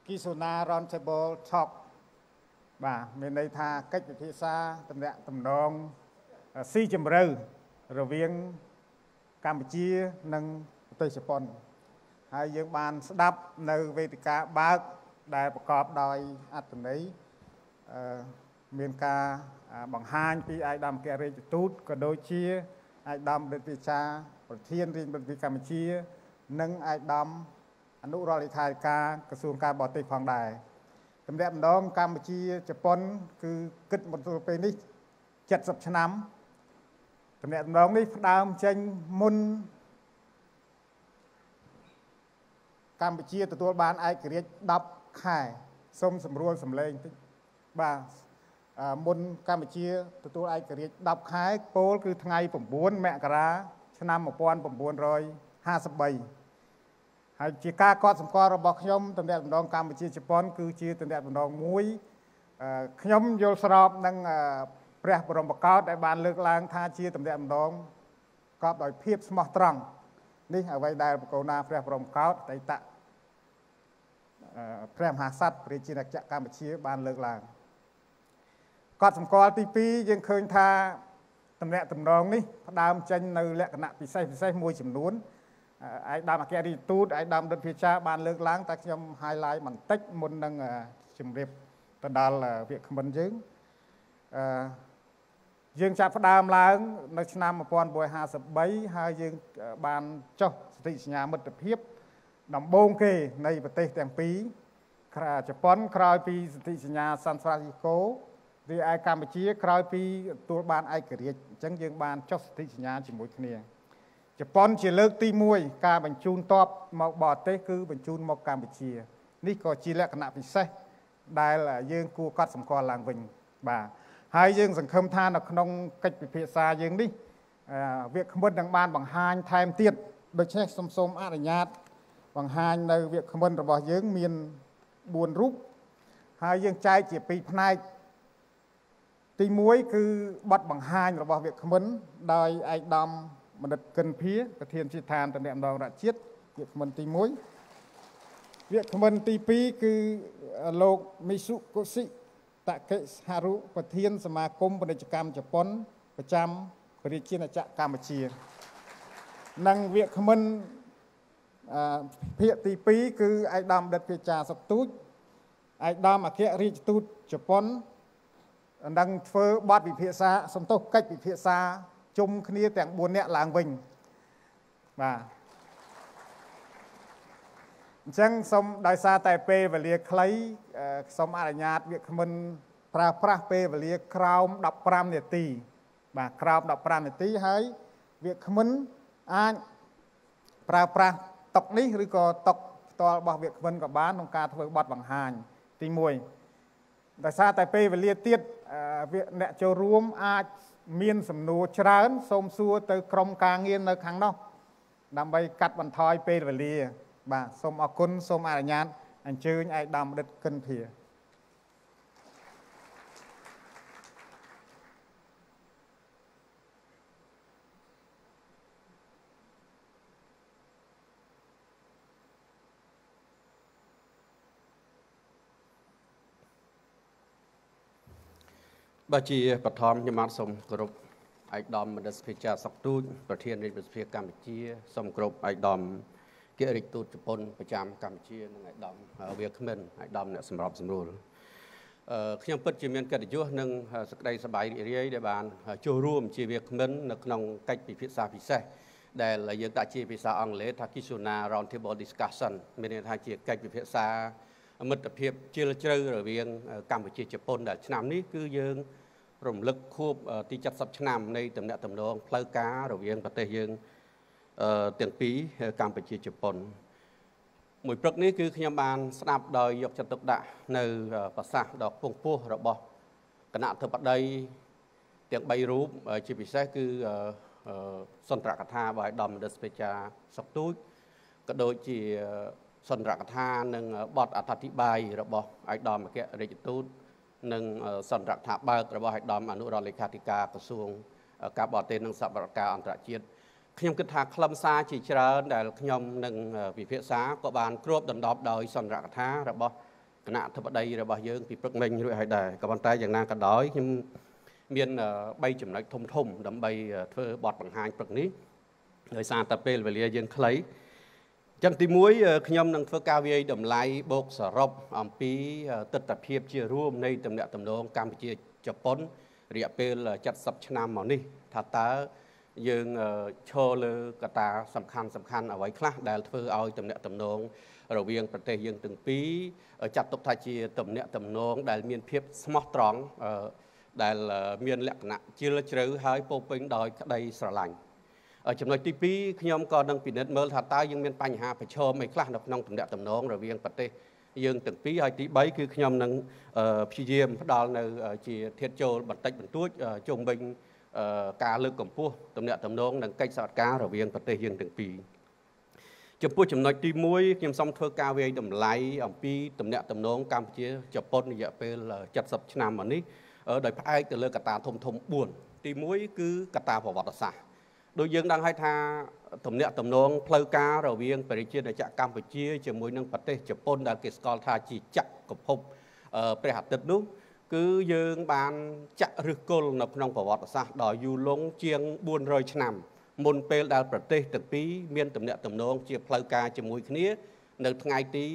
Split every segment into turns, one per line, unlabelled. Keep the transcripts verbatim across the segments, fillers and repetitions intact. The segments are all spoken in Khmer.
Kisuna Roundtable Talk បាទមានន័យថាកិច្ចពិភាក្សាតំណាក់តំណងស៊ីជម្រៅរវាងកម្ពុជានិងប្រទេសជប៉ុនហើយយើងបានស្ដាប់នៅវេទិកាបើកដែលប្រកបដោយអត្ថន័យមានការបង្ហាញពីឯកឧត្តមអគ្គរដ្ឋទូតក៏ដូចជាឯកឧត្តមរដ្ឋវិចារប្រធានរាជរដ្ឋាភិបាលកម្ពុជានិងឯកឧត្តមអនុរដ្ឋលេខាធិការក្រសួងការបរទេសផងដែរតំណាក់ម្ដងកម្ពុជាជប៉ុនគឺគិតមកទល់ពេលនេះ70ឆ្នាំតំណាក់ម្ដងនេះផ្ដើមចេញមុនកម្ពុជាទទួលបានឯករាជ្យ10ខែសូមសម្រួលសម្លេងតិចបាទមុនកម្ពុជាទទួលឯករាជ្យ10ខែពោលគឺថ្ងៃ9មករាឆ្នាំ1953ហើយជាការកត់សម្គាល់របស់ខ្ញុំតំណាក់ម្ដងកម្ពុជាជប៉ុនគឺជាតំណាក់ម្ដងមួយខ្ញុំយល់ស្របនឹងព្រះបរមកោដ្ឋដែលបានលើកឡើងថាជាតំណាក់ម្ដងកប់ដោយភាពស្មោះត្រង់នេះអ្វីដែលបកូនណាព្រះបរមកោដ្ឋអតីតព្រះមហាក្សត្រព្រះជាណាចក្រកម្ពុជាបានលើកឡើងកត់សម្គាល់ទីពីរយើងឃើញថាតំណាក់តំណងនេះផ្ដើមចេញនៅលក្ខណៈពិសេសពិសេសមួយចំនួនឯកឧត្តមអគ្គរដ្ឋទូតឯកឧត្តមរដ្ឋវិចារបានលើកឡើងតែខ្ញុំ highlight បន្តិចមុននឹងជម្រាបទៅដល់វាគ្មិនយើងអឺយើងចាប់ផ្ដើមឡើងនៅឆ្នាំ1953ហើយយើងបានចុះសន្ធិសញ្ញាមិត្តភាពដំបូងគេនៃប្រទេសទាំងពីរជប៉ុនក្រោយពីសន្ធិសញ្ញាសាន់ហ្វ្រាន់ស៊ីស្កូរីឯកម្ពុជាក្រោយពីទទួលបានឯករាជ្យអញ្ចឹងយើងបានចុះសន្ធិសញ្ញាជាមួយគ្នាជប៉ុនជាលើកទីមួយការបញ្ជូនទ័ពមកបរទេសគឺបញ្ជូនមកកម្ពុជានេះក៏ជាលក្ខណៈពិសេសដែលយើងគួរកត់សម្គាល់ឡើងវិញបាទហើយយើងសង្ឃឹមថានៅក្នុងកិច្ចពិភាក្សាយើងនេះវាគ្មិននឹងបានបង្ហាញថែមទៀតដូច្នេះសូមសូមអនុញ្ញាតបង្ហាញនៅវាគ្មិនរបស់យើងមានបួនរូបហើយយើងចែកជាពីរផ្នែកទីមួយគឺបទបង្ហាញរបស់វាគ្មិនដោយឯកឧត្តមមនិតកិនភាប្រធានជាឋានតំណាក់ម្ដងរដ្ឋជាតិវាគ្មិនទីមួយវាគ្មិនទីពីរគឺលោកមីសុកូស៊ីតកេហារុប្រធានសមាគមពាណិជ្ជកម្មជប៉ុនប្រចាំរាជាណាចក្រកម្ពុជានិងវាគ្មិនភាគទីពីរគឺឯកឧត្តមរដ្ឋវិចារសុកទូចឯកឧត្តមអគ្គរដ្ឋទូតជប៉ុននឹងធ្វើបទពិភាក្សាសន្ទុះកិច្ចពិភាក្សាជុំគ្នាទាំងបួននាក់ឡើងវិញបាទអញ្ចឹងសូមដោយសារតែពេលវេលាខ្លីសូមអនុញ្ញាតវាគ្មិនប្រើប្រាស់ពេលវេលាក្រោម15នាទីបាទក្រោម15នាទីហើយវាគ្មិនអាចប្រើប្រាស់តុកនេះឬក៏តុកផ្ទាល់របស់វាគ្មិនក៏បានក្នុងការធ្វើបទបង្ហាញទីមួយដោយសារតែពេលវេលាទៀតអ្នកចូលរួមអាចមានសំណួរច្រើនសូមសួរទៅក្រុមការងារនៅខាងនោះដើម្បីកាត់បន្ថយពេលវេលាបាទសូមអរគុណសូមអនុញ្ញាតអញ្ជើញឯកឧត្តមរដ្ឋកិនភា
បាទជាបឋមខ្ញុំបាទសូមគោរពឯកឧត្តមមនិតវិចារសុកទូចប្រធានរាជរដ្ឋាភិបាលកម្ពុជាសូមគោរពឯកឧត្តមអគ្គរដ្ឋទូតជប៉ុនប្រចាំកម្ពុជានិងឯកឧត្តមវាគ្មិនឯកឧត្តមអ្នកសម្របសម្រួលអឺខ្ញុំពិតជាមានកិត្តិយសនិងសេចក្តីសប្បាយរីករាយដែលបានចូលរួមជាវាគ្មិននៅក្នុងកិច្ចពិភាក្សាពិសេសដែលយើងដាក់ជាភាសាអង់គ្លេសថា Kisuna Roundtable Discussion មានន័យថាជាកិច្ចពិភាក្សាមិត្តភាពជ្រាលជ្រៅរវាងកម្ពុជាជប៉ុនដែលឆ្នាំនេះគឺយើងរំលឹកខួបទី70ឆ្នាំនៃទំនាក់ទំនងផ្លូវការរវាងប្រទេសយើងទាំងពីរកម្ពុជាជប៉ុនមួយព្រឹកនេះគឺខ្ញុំបានស្ដាប់ដោយយកចិត្តទុកដាក់នៅប្រសាសន៍ដ៏ខ្ពង់ខ្ពស់របស់គណៈអធិបតីទាំងបីរូបជាពិសេសគឺសន្ទរកថារបស់ឯកឧត្តមមនិតវិចារសុកទូចក៏ដូចជាសន្ទរកថានិងបទអត្ថាធិប្បាយរបស់ឯកឧត្តមអគ្គរដ្ឋទូតនិងសន្ទរកថាបើករបស់ឯកឧត្តមអនុរដ្ឋលេខាធិការក្រសួងការបរទេសនិងសហប្រតិការអន្តរជាតិខ្ញុំគិតថាខ្លឹមសារជាច្រើនដែលខ្ញុំនឹងវិភាសាក៏បានគ្របដណ្ដប់ដោយសន្ទរកថារបស់ឯគណៈធិបតីរបស់យើងពីព្រឹកមិញរួចហើយដែរក៏ប៉ុន្តែយ៉ាងណាក៏ដោយខ្ញុំមានបីចំណុចធំធំដើម្បីធ្វើបទបង្ហាញព្រឹកនេះដោយសារតែពេលវេលាយើងខ្លីចឹងទីមួយខ្ញុំនឹងធ្វើការវាយតម្លៃបូកសរុបអំពីទស្សនវិជ្ជាជារួមនៃទំនាក់ទំនងកម្ពុជាជប៉ុនរយៈពេលเจ็ดสิบឆ្នាំមកនេះថាតើយើងឈរលើកត្តាសំខាន់សំខាន់អ្វីខ្លះដែលធ្វើឲ្យទំនាក់ទំនងរវាងប្រទេសយើងទាំងពីរចាត់ទុកថាជាទំនាក់ទំនងដែលមានភាពស្មោះត្រង់ដែលមានលក្ខណៈជ្រាលជ្រៅហើយពោពេញដោយក្តីស្រឡាញ់ចំណុចទីពីរខ្ញុំក៏នឹងពិនិត្យមើលថាតើយើងមានបញ្ហាប្រឈមអីខ្លះនៅក្នុងទំនាក់ទំនងរវាងប្រទេសយើងទាំងពីរហើយទីបីគឺខ្ញុំនឹងព្យាយាមផ្ដល់នៅជាធាតុចូលបន្តិចបន្តួចជុំវិញការលើកកម្ពស់ទំនាក់ទំនងនិងកិច្ចសហការរវាងប្រទេសយើងទាំងពីរចំពោះចំណុចទីមួយខ្ញុំសូមធ្វើការវាយតម្លៃអំពីទំនាក់ទំនងកម្ពុជាជប៉ុនរយៈពេលเจ็ดสิบឆ្នាំមកនេះដោយផ្អែកទៅលើកត្តាធំធំបួនទីមួយគឺកត្តាប្រវត្តិសាស្ត្រដោយយើងដឹងហើយថាទំនាក់ទំនងផ្លូវការរវាងប្រជាជាតិកម្ពុជាជាមួយនឹងប្រទេសជប៉ុនដែលគេស្គាល់ថាជាចក្រភពព្រះអាទិត្យនោះគឺយើងបានចាក់ឫសគល់នៅក្នុងប្រវត្តិសាស្ត្រដ៏យូរលង់ជាងបួនរយឆ្នាំមុនពេលដែលប្រទេសទាំងពីរមានទំនាក់ទំនងជាផ្លូវការជាមួយគ្នានៅថ្ងៃទី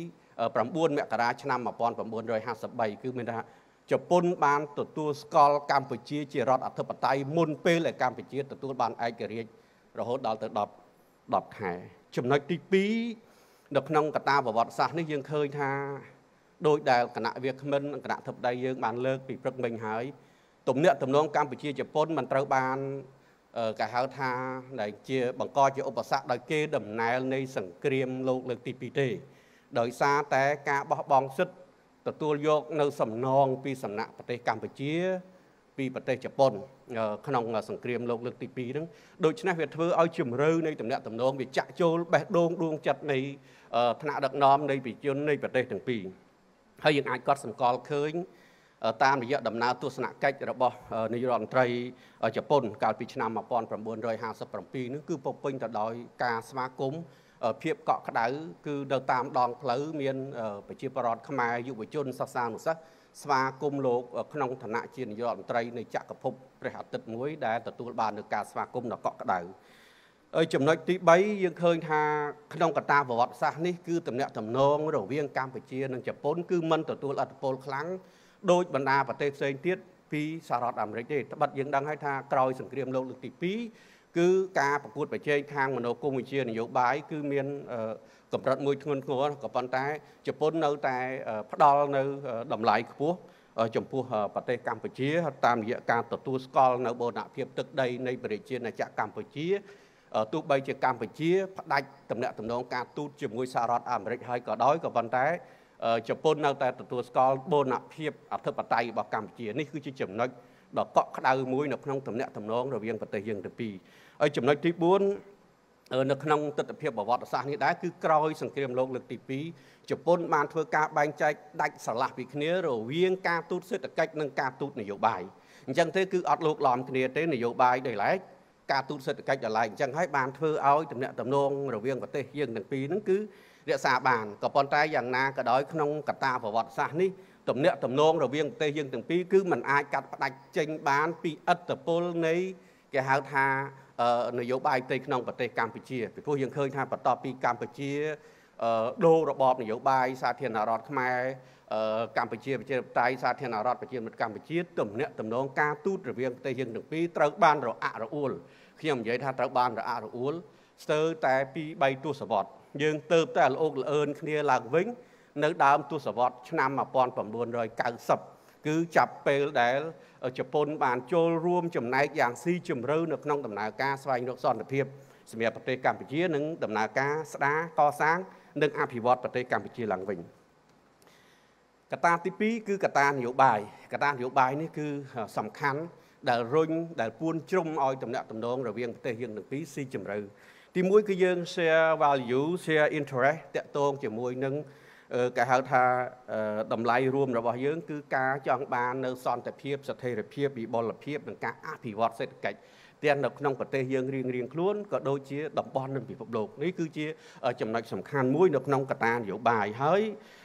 9មករាឆ្នាំmột nghìn chín trăm hai mươi baគឺមានថាជប៉ុនបានទទួលស្គាល់កម្ពុជាជារដ្ឋអធិបតេយ្យមុនពេលដែលកម្ពុជាទទួលបានឯករាជ្យរហូតដល់ទៅ10ខែចំណុចទីពីរនៅក្នុងកត្តាប្រវត្តិសាស្ត្រនេះយើងឃើញថាដោយដែលគណៈវាគ្មិនគណៈធិបតីយើងបានលើកពីព្រឹកមិញហើយទំនាក់ទំនងកម្ពុជាជប៉ុនមិនត្រូវបានគេហៅថាដែលជាបង្កជាឧបសគ្គដោយគេដំណើរនៃសង្គ្រាមលោកលើកទីពីរទេដោយសារតែការបោះបង់សិទ្ធិទទួលយកនៅសំណងពីសំណាក់ប្រទេសកម្ពុជាពីប្រទេសជប៉ុនក្នុងសង្គ្រាមលោកលើកទីពីរហ្នឹងដូច្នេះវាធ្វើឲ្យជំរឿនៃទំនាក់ទំនងវាចាក់ចូលបេះដូងដួងចិត្តនៃថ្នាក់ដឹកនាំនៃប្រជាជននៃប្រទេសទាំងពីរហើយយើងអាចកត់សម្គាល់ឃើញតាមរយៈដំណើរទស្សនកិច្ចរបស់នាយករដ្ឋមន្ត្រីជប៉ុនកាលពីឆ្នាំmột nghìn chín trăm hai mươi bảyនេះគឺពោពេញទៅដោយការស្វាគមន៍ភាពកក់ក្ដៅគឺនៅតាមដងផ្លូវមានប្រជាពលរដ្ឋខ្មែរយុវជនសិស្សានុសិស្សស្វាគមន៍លោកក្នុងឋានៈជានាយករដ្ឋមន្ត្រីនៃចក្រភពព្រះអាទិត្យមួយដែលទទួលបាននូវការស្វាគមន៍ដ៏កក់ក្ដៅហើយចំណុចទីបីយើងឃើញថាក្នុងកត្តាប្រវត្តិសាស្ត្រនេះគឺទំនាក់ទំនងរវាងកម្ពុជានិងជប៉ុនគឺមិនទទួលឥទ្ធិពលខ្លាំងដោយបណ្ដាប្រទេសផ្សេងទៀតពីសហរដ្ឋអាមេរិកទេត្បិតយើងដឹងហើយថាក្រោយសង្គ្រាមលោកលើកទីពីរគឺការប្រកួតប្រជែងខាងមនោគមវិជ្ជានយោបាយគឺមានកម្រិតមួយធ្ងន់ធ្ងរក៏ប៉ុន្តែជប៉ុននៅតែផ្ដល់នៅតម្លៃខ្ពស់ចំពោះប្រទេសកម្ពុជាតាមរយៈការទទួលស្គាល់នៅបូរណភាពទឹកដីនៃប្រជាជាតិកម្ពុជាទោះបីជាកម្ពុជាផ្ដាច់ទំនាក់ទំនងការទូតជាមួយសហរដ្ឋអាមេរិកហើយក៏ដោយក៏ប៉ុន្តែជប៉ុននៅតែទទួលស្គាល់បូរណភាពអធិបតេយ្យរបស់កម្ពុជានេះគឺជាចំណុចដ៏កក់ក្ដៅមួយនៅក្នុងទំនាក់ទំនងរវាងប្រទេសយើងទាំងពីរហើយចំណុចទីបួននៅក្នុងទស្សនវិជ្ជាប្រវត្តិសាស្ត្រនេះដែរគឺក្រោយសង្គ្រាមលោកលើកទីពីរជប៉ុនបានធ្វើការបែងចែកដាច់ស្រឡះពីគ្នារវាងការទូតសេដ្ឋកិច្ចនិងការទូតនយោបាយអញ្ចឹងទេគឺអត់លោកឡំគ្នាទេនយោបាយដោយឡែកការទូតសេដ្ឋកិច្ចដោយឡែកអញ្ចឹងហើយបានធ្វើឲ្យទំនាក់ទំនងរវាងប្រទេសយើងទាំងពីរហ្នឹងគឺរក្សាបានក៏ប៉ុន្តែយ៉ាងណាក៏ដោយក្នុងកត្តាប្រវត្តិសាស្ត្រនេះទំនាក់ទំនងរវាងប្រទេសយើងទាំងពីរគឺมันអាចកាត់ផ្ដាច់ចេញបានពីឥទ្ធិពលនៃគេហៅថានយោបាយផ្ទៃក្នុងប្រទេសកម្ពុជាពីព្រោះយើងឃើញថាបន្ទាប់ពីកម្ពុជាដូររបបនយោបាយសាធារណរដ្ឋខ្មែរកម្ពុជាប្រជាធិបតេយ្យសាធារណរដ្ឋប្រជាមានិតកម្ពុជាទំនាក់ទំនងការទូតរវាងប្រទេសយើងទាំងពីរត្រូវបានរអាក់រអួលខ្ញុំនិយាយថាត្រូវបានរអាក់រអួលស្ទើរតែពីបីទសវត្សរ៍យើងទៅតែល្អោកល្អឿនគ្នាឡើងវិញនៅដើមទសវត្សរ៍ឆ្នាំmột nghìn chín trăm chín mươiគឺចាប់ពេលដែលជប៉ុនបានចូលរួមចំណែកយ៉ាងស៊ីជម្រៅនៅក្នុងដំណើរការស្វែងរកសន្តិភាពសម្រាប់ប្រទេសកម្ពុជានិងដំណើរការស្ដារកសាងនិងអភិវឌ្ឍប្រទេសកម្ពុជាឡើងវិញកត្តាទីពីរគឺកត្តានយោបាយកត្តានយោបាយនេះគឺសំខាន់ដែលរុញដែលពួនជ្រុំឲ្យទំនាក់ទំនងរវាងប្រទេសយើងទាំងពីរស៊ីជម្រៅទីមួយគឺយើង share value share interest តាក់ទងជាមួយនឹងគេហៅថាតម្លៃរួមរបស់យើងគឺការចង់បាននៅសន្តិភាពស្ថិរភាពវិបុលភាពនិងការអភិវឌ្ឍសេដ្ឋកិច្ចទាំងនៅក្នុងប្រទេសយើងរៀងរៀងខ្លួនក៏ដូចជាតំបន់និងពិភពលោកនេះគឺជាចំណុចសំខាន់មួយនៅក្នុងកត្តានយោបាយហើយ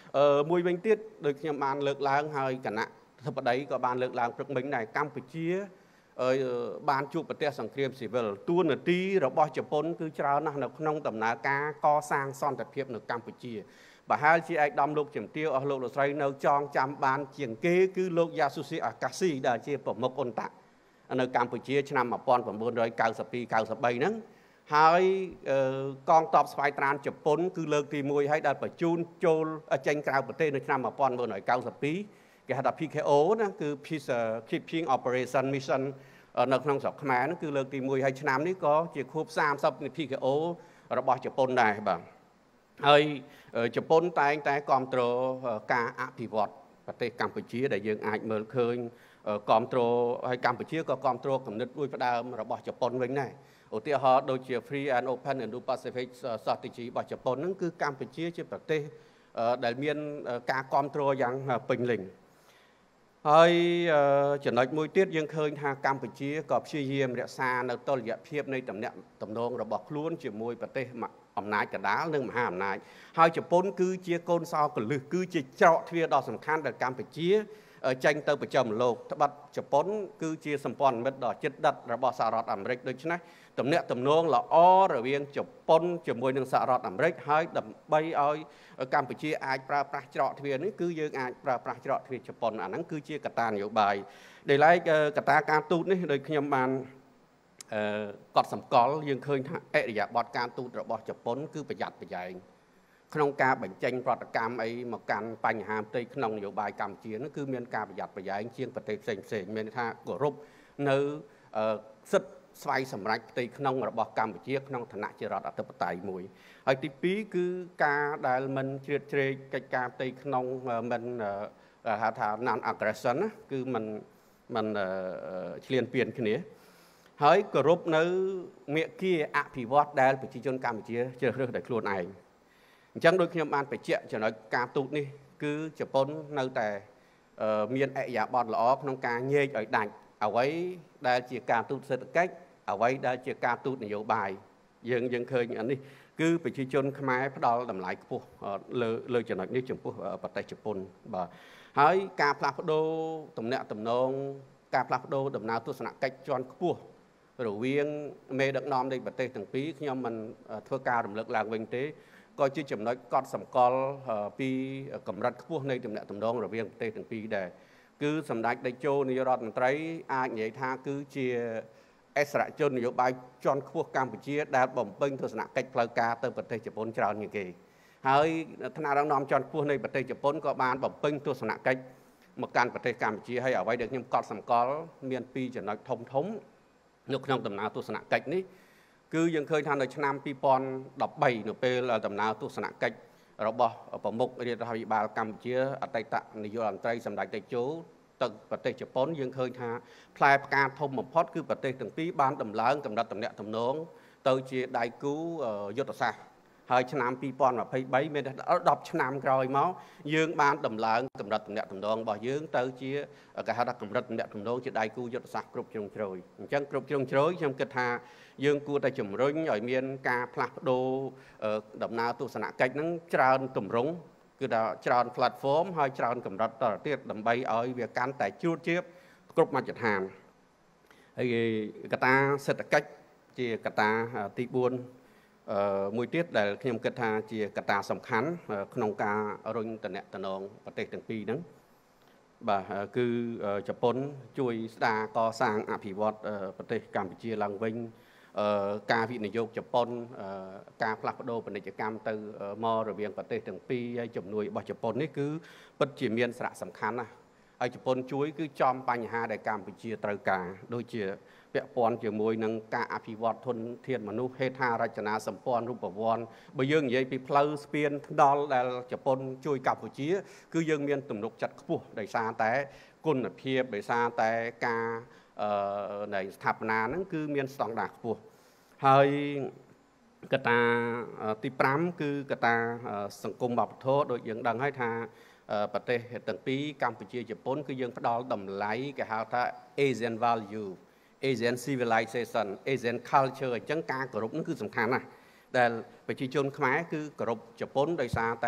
មួយវិញទៀតដូចខ្ញុំបានលើកឡើងហើយគណៈធិបតីក៏បានលើកឡើងព្រឹកមិញដែរកម្ពុជាបានជួបប្រទេសសង្គ្រាមស៊ីវិលតួនាទីរបស់ជប៉ុនគឺច្រើនណាស់នៅក្នុងដំណើរការកសាងសន្តិភាពនៅកម្ពុជាប្រហែលជាឯកឧត្តមលោកជំទាវអស់លោកលោកស្រីនៅចងចាំបានជាងគេគឺលោកយ៉ាស៊ូស៊ីអាកាស៊ីដែលជាប្រមុខអ៊ុនតាក់នៅកម្ពុជាឆ្នាំmột nghìn chín trăm chín mươi hai 93ហ្នឹងហើយកងទ័ពស្វ័យត្រានជប៉ុនគឺលើកទីមួយហើយដែលបញ្ជូនចូលចេញក្រៅប្រទេសនៅឆ្នាំmột nghìn chín trăm chín mươi haiគេហៅថា P K O ណាគឺ Peacekeeping Operation Mission នៅក្នុងស្រុកខ្មែរហ្នឹងគឺលើកទីមួយហើយឆ្នាំនេះក៏ជាខួបសាមសិបនៃ P K O របស់ជប៉ុនដែរបាទហើយជប៉ុនតែងតែគ្រប់គ្រងការអភិវឌ្ឍប្រទេសកម្ពុជាដែលយើងអាចមើលឃើញគ្រប់គ្រងហើយកម្ពុជាក៏គ្រប់គ្រងគំនិតមួយផ្ដើមរបស់ជប៉ុនវិញដែរឧទាហរណ៍ដូចជា Free and Open Indo-Pacific Strategy របស់ជប៉ុនហ្នឹងគឺកម្ពុជាជាប្រទេសដែលមានការគ្រប់គ្រងយ៉ាងពេញលេញហើយចំណុចមួយទៀតយើងឃើញថាកម្ពុជាក៏ព្យាយាមរក្សានៅតុល្យភាពនៃតំណែងតំណងរបស់ខ្លួនជាមួយប្រទេសអំណាចកណ្ដាលនិងមហាអំណាចហើយជប៉ុនគឺជាកូនសោកលឹះគឺជាច្រកទ្វារដ៏សំខាន់ដែលកម្ពុជាចេញទៅប្រចាំលោកត្បិតជប៉ុនគឺជាសម្ព័ន្ធមិត្តដ៏ជិតដិតរបស់សហរដ្ឋអាមេរិកដូច្នេះតំណែងតំណងល្អរវាងជប៉ុនជាមួយនឹងសហរដ្ឋអាមេរិកហើយដើម្បីឲ្យកម្ពុជាអាចប្រើប្រាស់ច្រកទ្វារនេះគឺយើងអាចប្រើប្រាស់ច្រកទ្វារជប៉ុនអាហ្នឹងគឺជាកត្តានយោបាយដែលឡែកកត្តាការទូតនេះដោយខ្ញុំបានកត់សម្គាល់យើងឃើញថាអរិយាប័ត្រការទូតរបស់ជប៉ុនគឺប្រយ័ត្នប្រយែងក្នុងការបញ្ចេញប្រតិកម្មអីមកកាន់បញ្ហាផ្ទៃក្នុងនយោបាយកម្ពុជានោះគឺមានការប្រយ័ត្នប្រយែងជាងប្រទេសផ្សេងផ្សេងមានថាគោរពនៅសិទ្ធិស្វ័យសម្រេចផ្ទៃក្នុងរបស់កម្ពុជាក្នុងឋានៈជារដ្ឋអធិបតេយ្យមួយហើយទីពីរគឺការដែលមិនជ្រៀតជ្រែកកិច្ចការផ្ទៃក្នុងមិនហៅថា non aggression ណាគឺមិនមិនឈ្លានពានគ្នាហើយគោរពនៅមេគាអភិវឌ្ឍដែលប្រជាជនកម្ពុជាជ្រើសរើសដោយខ្លួនឯងអញ្ចឹងដូចខ្ញុំបានបញ្ជាក់ចំណុចការទូតនេះគឺជប៉ុននៅតែមានអរិយាប័ត្រល្អក្នុងការញែកឲ្យដាច់អ្វីដែលជាការទូតសេដ្ឋកិច្ចអ្វីដែលជាការទូតនយោបាយយើងយើងឃើញអានេះគឺប្រជាជនខ្មែរផ្ដល់តម្លៃខ្ពស់លើលើចំណុចនេះចំពោះប្រទេសជប៉ុនបាទហើយការផ្លាស់ប្ដូរទំនាក់ទំនងការផ្លាស់ប្ដូរដំណើរទស្សនកិច្ចជាន់ខ្ពស់រវាងមេដឹកនាំនៃប្រទេសទាំងពីរខ្ញុំមិនធ្វើការរំលឹកឡើងវិញទេក៏ជាចំណុចកត់សម្គាល់ពីកម្រិតខ្ពស់នៃទំនាក់ទំនងរវាងប្រទេសទាំងពីរដែរគឺសម្ដេចតេជោនាយករដ្ឋមន្ត្រីអាចនិយាយថាគឺជាអិសរាជជននយោបាយជាន់ខ្ពស់កម្ពុជាដែលបំពេញទស្សនកិច្ចផ្លូវការទៅប្រទេសជប៉ុនច្រើនជាងគេហើយថ្នាក់ដឹកនាំជាន់ខ្ពស់នៃប្រទេសជប៉ុនក៏បានបំពេញទស្សនកិច្ចមកកាន់ប្រទេសកម្ពុជាហើយអ្វីដែលខ្ញុំកត់សម្គាល់មានពីរចំណុចធំធំនៅក្នុងដំណើរទស្សនកិច្ចនេះគឺយើងឃើញថានៅឆ្នាំពីរពាន់ដប់បីនៅពេលដំណើរទស្សនកិច្ចរបស់ប្រមុខរដ្ឋាភិបាលកម្ពុជាអតីតនាយករដ្ឋមន្ត្រីសម្ដេចតេជោទៅប្រទេសជប៉ុនយើងឃើញថាផ្លែផ្កាធំបំផុតគឺប្រទេសទាំងពីរបានដំឡើងកម្រិតទំនាក់ទំនងទៅជាដៃគូយុទ្ធសាស្ត្រហើយឆ្នាំពីរពាន់ម្ភៃបីមានដប់ឆ្នាំក្រោយមកយើងបានដំឡើងកម្រិតទំនាក់ទំនងរបស់យើងទៅជាគេហៅថាកម្រិតទំនាក់ទំនងជាដៃគូយុទ្ធសាស្ត្រគ្រប់ជ្រុងជ្រោយអញ្ចឹងគ្រប់ជ្រុងជ្រោយខ្ញុំគិតថាយើងគួរតែជំរុញឲ្យមានការផ្លាស់ប្ដូរដំណើរទស្សនកិច្ចហ្នឹងច្រើនទម្រង់គឺថាច្រើន platform ហើយច្រើនកម្រិតតទៅទៀតដើម្បីឲ្យវាកាន់តែជ្រួតជ្រាបគ្រប់មជ្ឈដ្ឋានហើយកត្តាសេដ្ឋកិច្ចជាកត្តាទីបួនមួយទៀតដែលខ្ញុំគិតថាជាកត្តាសំខាន់ក្នុងការរុញតំណែងតំណងប្រទេសទាំងពីរហ្នឹងបាទគឺជប៉ុនជួយស្ដារកសាងអភិវឌ្ឍប្រទេសកម្ពុជាឡើងវិញការវិនិយោគជប៉ុនការផ្លាស់ប្ដូរពាណិជ្ជកម្មទៅមករវាងប្រទេសទាំងពីរហើយជំនួយរបស់ជប៉ុននេះគឺពិតជាមានសារៈសំខាន់ណាស់ហើយជប៉ុនជួយគឺចំបញ្ហាដែលកម្ពុជាត្រូវការដូចជាពាក់ព័ន្ធជាមួយនឹងការអភិវឌ្ឍធនធានមនុស្សហេដ្ឋារចនាសម្ព័ន្ធរូបវន្តបើយើងនិយាយពីផ្លូវស្ពានថ្នល់ដែលជប៉ុនជួយកម្ពុជាគឺយើងមានទំនុកចិត្តខ្ពស់ដោយសារតែគុណភាពដោយសារតែការនៃស្ថាបនាហ្នឹងគឺមានស្តង់ដារខ្ពស់ហើយកត្តាទីប្រាំគឺកត្តាសង្គមវប្បធម៌ដូចយើងដឹងហើយថាប្រទេសទាំងពីរកម្ពុជាជប៉ុនគឺយើងផ្ដល់តម្លៃគេហៅថា Asian value Asian civilization Asian culture អញ្ចឹងការគោរពនោះគឺសំខាន់ណាស់ដែលប្រជាជនខ្មែរគឺគោរពជប៉ុនដោយសារតែ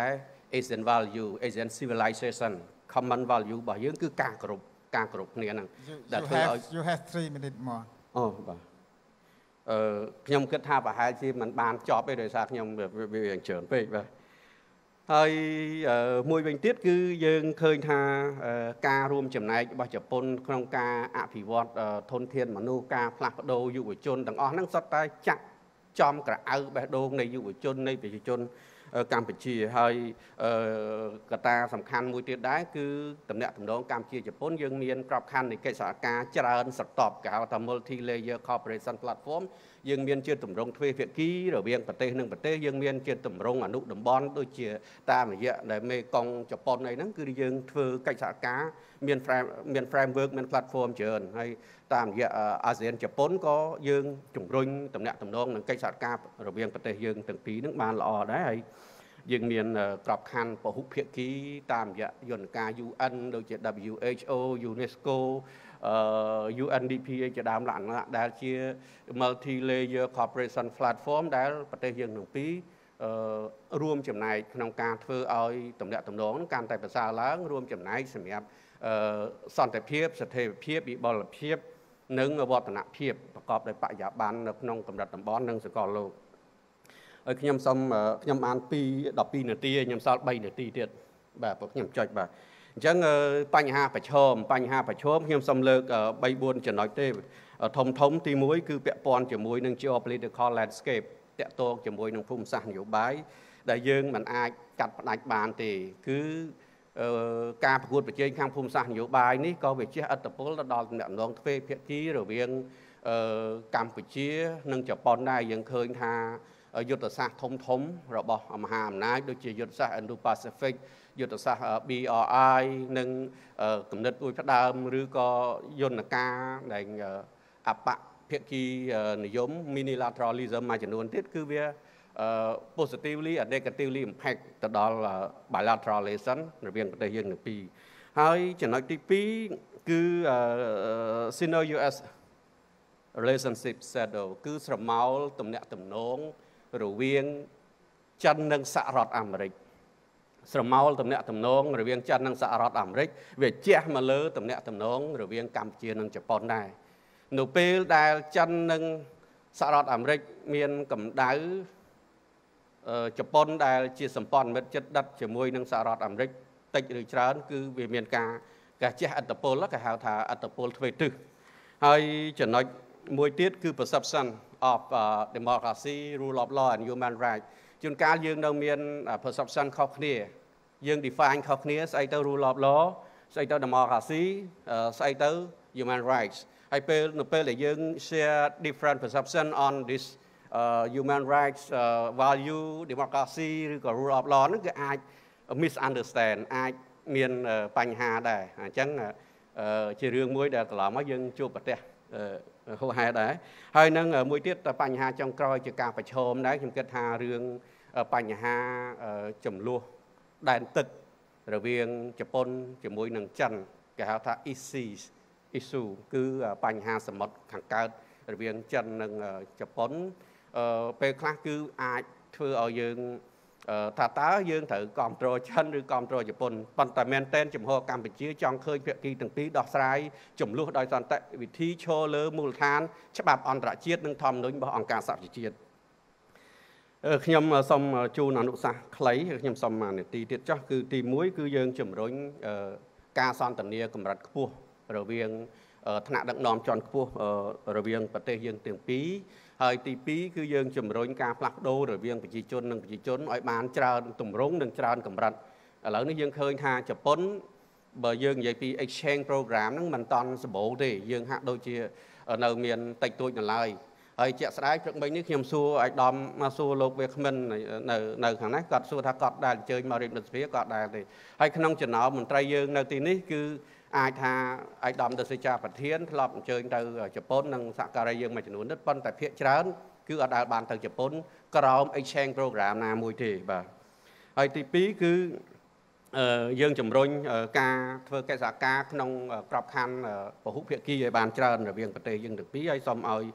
Asian value Asian civilization common value របស់យើងគឺការគោរពការគោរពគ្នាហ្នឹង
You have you have three minutes more
អូបាទអឺខ្ញុំគិតថាប្រហែលជាមិនបានចប់ទេដោយសារខ្ញុំវាច្រើនពេកបាទហើយមួយវិញទៀតគឺយើងឃើញថាការរួមចំណែករបស់ជប៉ុនក្នុងការអភិវឌ្ឍធនធានមនុស្សការផ្លាស់ប្ដូរយុវជនទាំងអស់ហ្នឹងសុទ្ធតែចាក់ចំក្រអៅបេះដូងនៃយុវជននៃប្រជាជនកម្ពុជាហើយកត្តាសំខាន់មួយទៀតដែរគឺតំណែងតំណងកម្ពុជាជប៉ុនយើងមានក្របខ័ណ្ឌនៃកិច្ចសហការច្រើនស្រទាប់គេហៅថា multi layer cooperation platform យើងមានជាទម្រង់ទ្វេភាគីរវាងប្រទេសនិងប្រទេសយើងមានជាទម្រង់អនុតំបន់ដូចជាតាមរយៈដែលមេកុងជប៉ុនអីហ្នឹងគឺយើងធ្វើកិច្ចសហការមាន មាន framework មាន platform ច្រើនហើយតាមរយៈអាស៊ានជប៉ុនក៏យើងជំរុញតំណែងតំណងនឹងកិច្ចសហការរវាងប្រទេសយើងទាំងពីរហ្នឹងបានល្អដែរហើយយើងមានក្របខ័ណ្ឌពហុភាគីតាមរយៈយន្តការ U N ដូចជា W H O UNESCO U N D P ជាដើមលក្ខណៈដែលជា multi layer cooperation platform ដែលប្រទេសយើងទាំងពីររួមចំណែកក្នុងការធ្វើឲ្យតំណែងតំណងកាន់តែប្រសើរឡើងរួមចំណែកសម្រាប់សន្តិភាពស្ថិរភាពវិបលភាពនិងវឌ្ឍនភាពប្រកបដោយបរិយាបន្ននៅក្នុងកម្រិតតំបន់និងសកលលោកហើយខ្ញុំសូមខ្ញុំបានពីដប់ពីរនាទីខ្ញុំសល់បីនាទីទៀតបាទពួកខ្ញុំចុចបាទអញ្ចឹងបញ្ហាប្រឈមបញ្ហាប្រឈមខ្ញុំសូមលើកបីបួនចំណុចទេធំធំទីមួយគឺពាក់ព័ន្ធជាមួយនឹង geopolitical landscape តាក់ទងជាមួយនឹងភូមិសាស្ត្រនយោបាយដែលយើងមិនអាចកាត់ផ្ដាច់បានទេគឺការប្រកួតប្រជែងខាងភូមិសាស្ត្រនយោបាយនេះក៏វាជះឥទ្ធិពលទៅដល់តំណែងទ្វេភាគីរវាងកម្ពុជានិងជប៉ុនដែរយើងឃើញថាយុទ្ធសាស្ត្រធំធំរបស់មហាអំណាចដូចជាយុទ្ធសាស្ត្រ Indo-Pacific យុទ្ធសាស្ត្រ B R I និងគំនិតមួយផ្ដើមឬក៏យន្តការដែលអបភាគីនិយម Minilateralism មួយចំនួនទៀតគឺវា positively and negatively impact ទៅដល់ bilateral relation រវាងប្រទេសយើងទាំងពីរហើយចំណុចទីពីរគឺ Sino U S relationship shadow គឺស្រមោលទំនាក់ទំនងរវាងចិននិងសហរដ្ឋអាមេរិកស្រមោលទំនាក់ទំនងរវាងចិននិងសហរដ្ឋអាមេរិកវាជះមកលើទំនាក់ទំនងរវាងកម្ពុជានិងជប៉ុនដែរនៅពេលដែលចិននិងសហរដ្ឋអាមេរិកមានកម្ដៅជប៉ុនដែលជាសម្ព័ន្ធមិត្តជិតដិតជាមួយនឹងសហរដ្ឋអាមេរិកតិចឬច្រើនគឺវាមានការការជះឥទ្ធិពលគេហៅថាឥទ្ធិពលទ្វេទិសហើយចំណុចមួយទៀតគឺ perception of uh, democracy rule of law and human rights ជួនកាលយើងនៅមាន perception ខុសគ្នាយើង define ខុសគ្នាស្អីទៅ rule of law ស្អីទៅ democracy ស្អីទៅ human rights ហើយពេលនៅពេលដែលយើង share different perception on this uh, human rights uh, value democracy ឬក៏ rule of law ហ្នឹងគឺអាច misunderstand អាចមានបញ្ហាដែរអញ្ចឹងជារឿងមួយដែលកន្លងមកយើងជួបប្រទះហូរហែដែរហើយនឹងមួយទៀតបញ្ហាចុងក្រោយជាការប្រឈមដែរខ្ញុំគិតថារឿងបញ្ហាចំនួនដែនទឹករវាងជប៉ុនជាមួយនឹងចិនគេហៅថា issue គឺបញ្ហាសមុទ្រខាងកើតរវាងចិននិងជប៉ុនពេលខ្លះគឺអាចធ្វើឲ្យយើងថាតើយើងត្រូវគ្រប់គ្រងចិនឬគ្រប់គ្រងជប៉ុនប៉ុន្តែមែនតែនចំហកម្ពុជាចង់ឃើញភាគីទាំងពីរដោះស្រាយចំនួនដោយសន្តិវិធីឈរលើមូលដ្ឋានច្បាប់អន្តរជាតិនិងធម្មនុញ្ញរបស់អង្គការសហប្រជាជាតិខ្ញុំសូមជូនអនុសាសន៍ខ្លីខ្ញុំសូមនាទីទៀតចុះគឺទីមួយគឺយើងជំរុញការសន្ទនាកម្រិតខ្ពស់រវាងថ្នាក់ដឹកនាំជាន់ខ្ពស់រវាងប្រទេសយើងទាំងពីរហើយទីពីរគឺយើងជំរុញការផ្លាស់ប្ដូររវាងប្រជាជននិងប្រជាជនឲ្យបានច្រើនទម្រង់និងច្រើនកម្រិតឥឡូវនេះយើងឃើញថាជប៉ុនបើយើងនិយាយពី exchange program ហ្នឹងមិនតាន់សម្បូរទេយើងហាក់ដូចជានៅមានតិចតួចនៅឡើយហើយជាក់ស្ដែងព្រឹកមិញនេះខ្ញុំសួរអាយដាមមកសួរលោកវាគ្មិននៅនៅខាងនេះគាត់សួរថាគាត់ដែលអញ្ជើញមករៀបរដ្ឋសភាគាត់ដែលទេហើយក្នុងចំណោមមន្ត្រីយើងនៅទីនេះគឺអាចថាអាយដាមដេសេចាប្រធានធ្លាប់អញ្ជើញទៅជប៉ុននិងសហការីយើងមួយចំនួនទៀតប៉ុន្តែភាគច្រើនគឺអត់ដែលបានទៅជប៉ុនក្រោម exchange program ណាមួយទេបាទហើយទីពីរគឺយើងជំរុញការធ្វើកិច្ចសហការក្នុងក្របខ័ណ្ឌពហុភាគីឲ្យបានច្រើនរវាងប្រទេសយើងទាំងពីរហើយសូមឲ្យ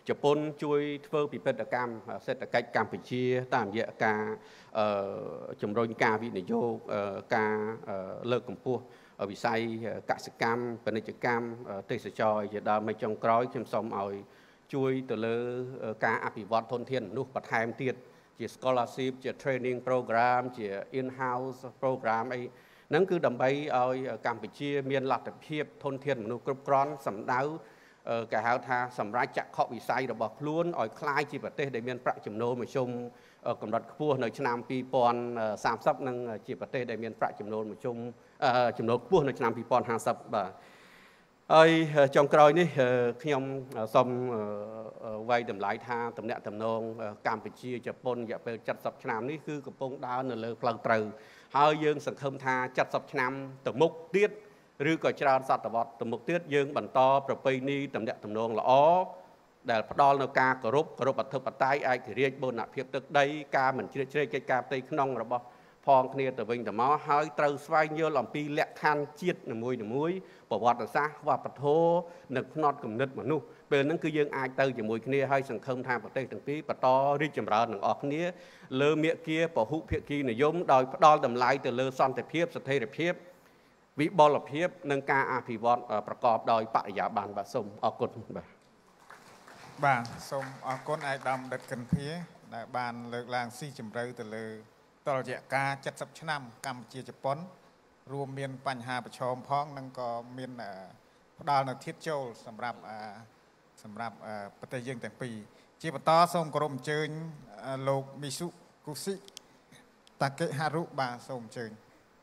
Japan chui thưa bị bật cam sẽ là cách Campuchia tạm dễ cả chủng roi ca vị này vô ca lơ cầm pua ở vị say cả sự cam bên này cam tây sẽ cho giờ đó mấy trong cõi chim sông ỏi chui từ lơ ca áp vật thôn thiên nút bật hai tiết chỉ scholarship chỉ training program chỉ in-house program ấyนั่นคือดำไปเอากัมพูชีมีหลักเพียบทนเทียนมนุษย์กรุบกรอนสำดาวแก่หาทาสำรักจะเข้าวิสัยระบบล้วนอ่อยคลายจีบประเทศได้มีประจุโนมาชมกำลังพัวในชนามปีปอนสามซับนั่งจีบประเทศได้มีประจุโนมาชมจุโนพัวในชนามปีปอนห้าซับบ่ไอ้จงกรอยนี่ขยมสมไว้ดำไหลทาตำแหน่งตำนองกัมพูชีจะปนอย่าไปจัดสับชนามนี่คือกระปงดาวเนลือพลังตรึหายยืงสังคมทาจัดสับชนามตมุกเตี้ยหรือก็จราสัตว์วัดตมุกเตี้ยยืงบรรทอประเพณีตำแหน่งตำนองละอ้อแต่พดอลนกากรบกรบปัตถปัตไตไอ้ที่เรียกบนหน้าเพียบตึกได้กาเหมือนเชื่อเชื่อใจกาตีขนองระบบพองเนียแต่วิ่งแต่หม้อหายตรึสไฟเยอะหล่อปีเละคันจีดหนึ่งมวยหนึ่งมวยประวัติศาสตร์ว่าปะโถหนึ่งนอดกำนึดเหมือนนู้เป็นนั่นคือยังไอเตอร์จมูกเนียให้สังคมทางประเทศต่างปีปะตอริจำราหนึ่งออกเนี้ยเลือเมียเกียปะหุเพียกีนิยมโดยดอลดำไลแต่เลือซ่อนแต่เพียบสเตย์เพียบวิบอลเพียบนังกาอาภิวัตประกอบโดยปะยาบานบะสมออกกฎแบบ
บ้านสมออกกฎไอดำเด็ดกันเพียบ้านเลิกลางซีจำเริแต่เลือตลอดเจกาจัดสับชนำกัมพูชีจะป้นรวมเมียนปัญหาประชมพ้องนั่งก็เมียนดาวน์ทิศโจลสำหรับสำหรับประเทศยังแต่ปีจีบต่อส่งกรมเชิญโลกมิสุกุสิตะเกฮารุบาส่งเชิญ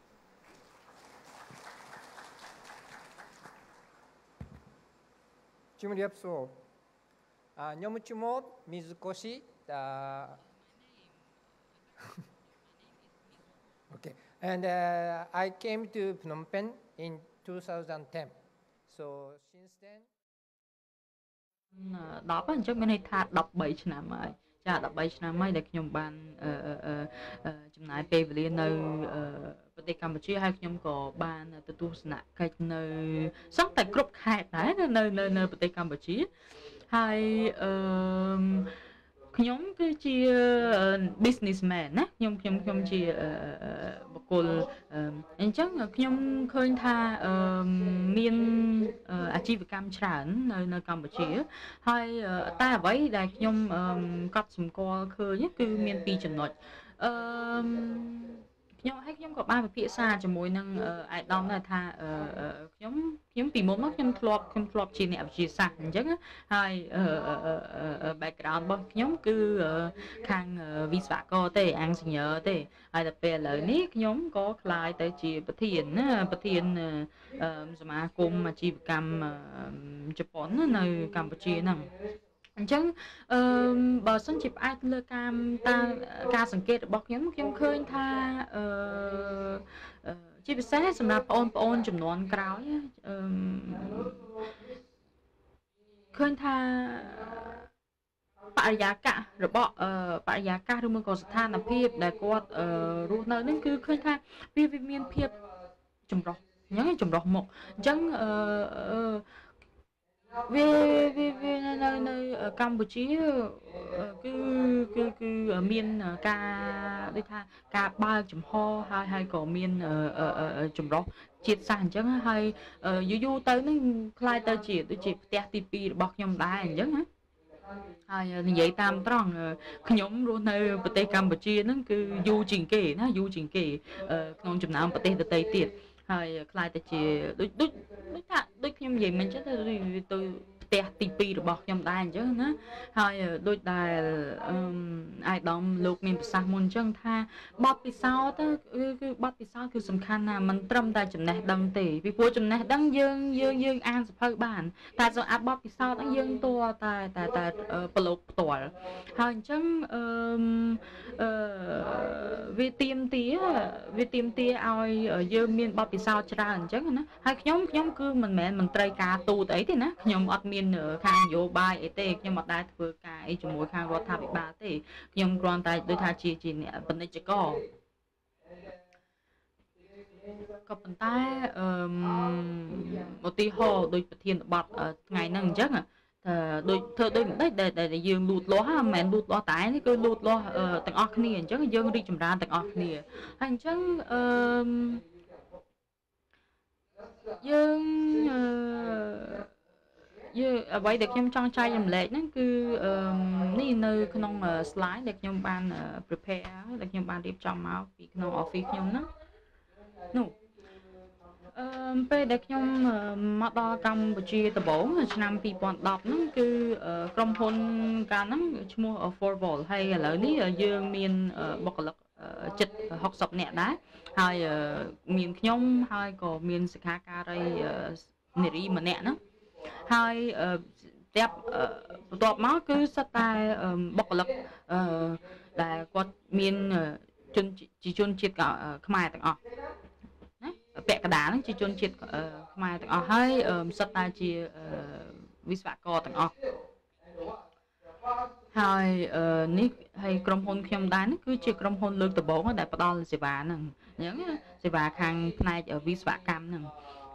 จุมเรียบสูยมจุมดมิซุโกชิ Okay, and uh, I came to Phnom Penh in two thousand ten. So since then,
ដល់អញ្ចឹងមានន័យថាដប់បីឆ្នាំហើយចាដប់បីឆ្នាំហើយដែលខ្ញុំបានចំណាយពេលវេលានៅប្រទេសកម្ពុជាហើយខ្ញុំក៏បានទៅទស្សនកិច្ចនៅសឹងតែគ្រប់ខេត្តដែរនៅនៅនៅប្រទេសកម្ពុជាហើយអឺខ្ញុំគឺជា businessman ណាខ្ញុំខ្ញុំខ្ញុំជាបុគ្គលអញ្ចឹងខ្ញុំឃើញថាមានអាជីវកម្មច្រើននៅនៅកម្ពុជាហើយតែអ្វីដែលខ្ញុំកត់សម្គាល់ឃើញគឺមានពីរចំណុចអឺខ្ញុំហើយខ្ញុំក៏បានពិភាក្សាជាមួយនឹងអាយដាមដែរថាខ្ញុំខ្ញុំពីមុនមកខ្ញុំធ្លាប់ខ្ញុំធ្លាប់ជាអ្នកវិទ្យាសាស្ត្រអញ្ចឹងហើយ background របស់ខ្ញុំគឺខាងវិស្វករទេអង្សញើទេហើយដល់ពេលឥឡូវនេះខ្ញុំក៏ក្លាយទៅជាប្រធានណាប្រធានសមាគមអាជីវកម្មជប៉ុននៅកម្ពុជាហ្នឹងអញ្ចឹងអឺបើសិនជាផ្អែកលើការតាមការសង្កេតរបស់ខ្ញុំខ្ញុំឃើញថាអឺជាពិសេសសម្រាប់បងប្អូនចំនួនក្រោយអឺឃើញថាបរិយាកាសរបស់បរិយាកាសឬមួយក៏ស្ថានភាពដែលគាត់រស់នៅនេះគឺឃើញថាវាមានភាពចម្រុះអញ្ចឹងចម្រុះមុខអញ្ចឹងអឺវាវានៅនៅកម្ពុជាគឺគឺគឺមានការដូចថាការបើកចំហហើយហើយក៏មានចម្រុះជាតិសាសន៍អញ្ចឹងហើយយូរយូរទៅនឹងคล้ายទៅជាដូចជាផ្ទះទីពីររបស់ខ្ញុំដែរអញ្ចឹងណាហើយនិយាយតាមត្រង់ខ្ញុំរស់នៅប្រទេសកម្ពុជាហ្នឹងគឺយូរជាងគេណាយូរជាងគេក្នុងចំណោមប្រទេសដទៃទៀតហើយខ្លាយទៅជាដូចដូចដូចថាដូចខ្ញុំនិយាយមិនចឹងទៅទៅផ្ទះទីពីររបស់ខ្ញុំដែរអញ្ចឹងណាហើយដូចដែលអាយដាមលោកមានប្រសាសន៍មុនអញ្ចឹងថាបទពិសោធន៍ទៅគឺបទពិសោធន៍គឺសំខាន់ណាស់មិនត្រឹមតែចំណេះដឹងទេពីព្រោះចំណេះដឹងយើងយើងយើងអានសភៅបានតែសម្រាប់បទពិសោធន៍ហ្នឹងយើងតួតែតែតែប្រឡូកផ្ទាល់ហើយអញ្ចឹងអឺអឺវាទៀមទាវាទៀមទាឲ្យយើងមានបទពិសោធន៍ច្រើនអញ្ចឹងណាហើយខ្ញុំខ្ញុំគឺមិនមែនមន្ត្រីការទូតអីទេណាខ្ញុំអត់មានខាងនយោបាយអីទេខ្ញុំអត់ដែរធ្វើការអីជាមួយខាងរដ្ឋាភិបាលទេខ្ញុំគ្រាន់តែដូចថាជាជាអ្នកពាណិជ្ជករក៏ប៉ុន្តែអឺឧទាហរណ៍ដូចប្រធានបទថ្ងៃហ្នឹងអញ្ចឹងដូចធ្វើដូចមិនដែរដែលយើងលូតលាស់មិនមែនលូតលាស់តែនេះគឺលូតលាស់ទាំងអស់គ្នាអញ្ចឹងយើងរីកចម្រើនទាំងអស់គ្នាហើយអញ្ចឹងអឺយើងអឺយើងអ្វីដែលខ្ញុំចង់ចែករំលែកហ្នឹងគឺនេះនៅក្នុង slide ដែលខ្ញុំបាន prepare ដែលខ្ញុំបានរៀបចំមកពីក្នុង office ខ្ញុំហ្នឹងនោះអឺពេលដែលខ្ញុំមកដល់កម្ពុជាដំបូងឆ្នាំពីរពាន់ដប់ហ្នឹងគឺក្រុមហ៊ុនកាលហ្នឹងឈ្មោះ Forwall ហើយឥឡូវនេះយើងមានបុគ្គលិកជិតហុកសិបនាក់ដែរហើយមានខ្ញុំហើយក៏មានសិក្ខាការីនារីម្នាក់ហ្នឹងហើយតែបន្ទាប់មកគឺសិតតែបុគ្គលិកដែលគាត់មានជនជាជនជាតិខ្មែរទាំងអស់ណាពាក់កណ្ដាលហ្នឹងជាជនជាតិខ្មែរទាំងអស់ហើយសិតតែជាវិស្វករទាំងអស់ហើយនេះហើយក្រុមហ៊ុនខ្ញុំដែរនេះគឺជាក្រុមហ៊ុនលើកដំបូងដែលផ្ដល់សេវាហ្នឹងអញ្ចឹងសេវាខាងផ្នែកវិស្វកម្មហ្នឹង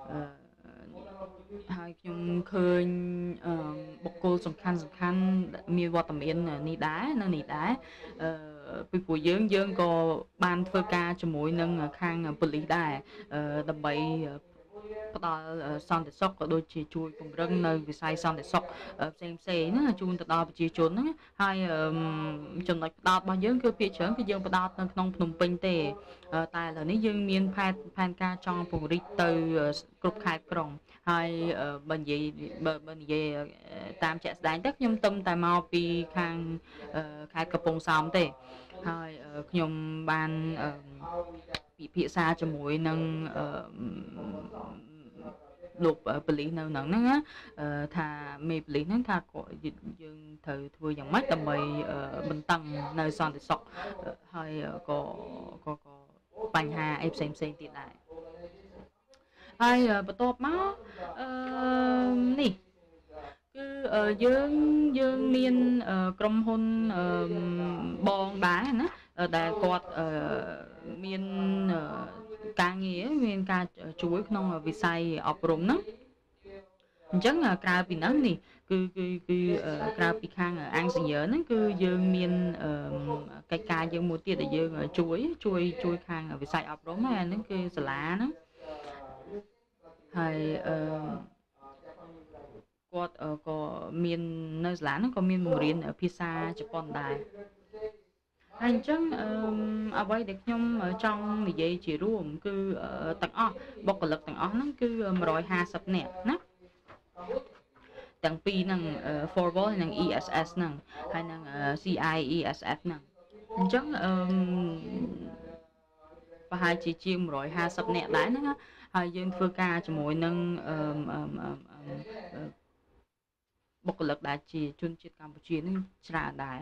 ហើយខ្ញុំឃើញបុគ្គលសំខាន់សំខាន់មានវត្តមាននេះដែរនៅនេះដែរពីព្រោះយើងយើងក៏បានធ្វើការជាមួយនឹងខាងប៉ូលីសដែរដើម្បីផ្ដល់សន្តិសុខក៏ដូចជាជួយពង្រឹងនៅវិស័យសន្តិសុខផ្សេងផ្សេងណាជូនទៅដល់ប្រជាជនហ្នឹងហើយចំណុចផ្ដោតរបស់យើងគឺភាគច្រើនគឺយើងផ្ដោតនៅក្នុងភ្នំពេញទេតែឥឡូវនេះយើងមានផែនផែនការចង់ពង្រីកទៅគ្រប់ខេត្តក្រុងហើយបើនិយាយបើនិយាយតាមជាក់ស្ដែងទៅខ្ញុំទៅតែមកពីខាងខេត្តកំពង់សោមទេហើយខ្ញុំបានពិភាក្សាជាមួយនឹងលោកប៉ូលីសនៅហ្នឹងណាថាមេប៉ូលីសហ្នឹងថាយើងត្រូវធ្វើយ៉ាងម៉េចដើម្បីបន្តឹងនៅសន្តិសុខហើយក៏ក៏ក៏បញ្ហាអីផ្សេងផ្សេងទៀតដែរហើយបន្ទាប់មកអឺនេះគឺយើងយើងមានក្រុមហ៊ុនបងដែរណាដែលគាត់មានការងារមានការជួយក្នុងវិស័យអប់រំហ្នឹងអញ្ចឹងក្រៅពីហ្នឹងនេះគឺគឺគឺក្រៅពីខាងអង្គសញ្ញាហ្នឹងគឺយើងមានកិច្ចការយើងមួយទៀតដែលយើងជួយជួយជួយខាងវិស័យអប់រំហើយហ្នឹងគឺសាលាហ្នឹងហើយអឺគាត់ក៏មាននៅសាលាហ្នឹងក៏មានបង្រៀនភាសាជប៉ុនដែរហើយអញ្ចឹងអ្វីដែលខ្ញុំចង់និយាយជារួមគឺទាំងអស់បុគ្គលិកទាំងអស់ហ្នឹងគឺmột trăm hai mươiនាក់ណាទាំងពីរហ្នឹង Forwall និង E S S ហ្នឹងហើយនិង C I E S F ហ្នឹងអញ្ចឹងប្រហែលជាជាងmột trăm hai mươiនាក់ដែរហ្នឹងហើយយើងធ្វើការជាមួយនឹងបុគ្គលិកដែលជាជនជាតិកម្ពុជានឹងច្រើនដែរ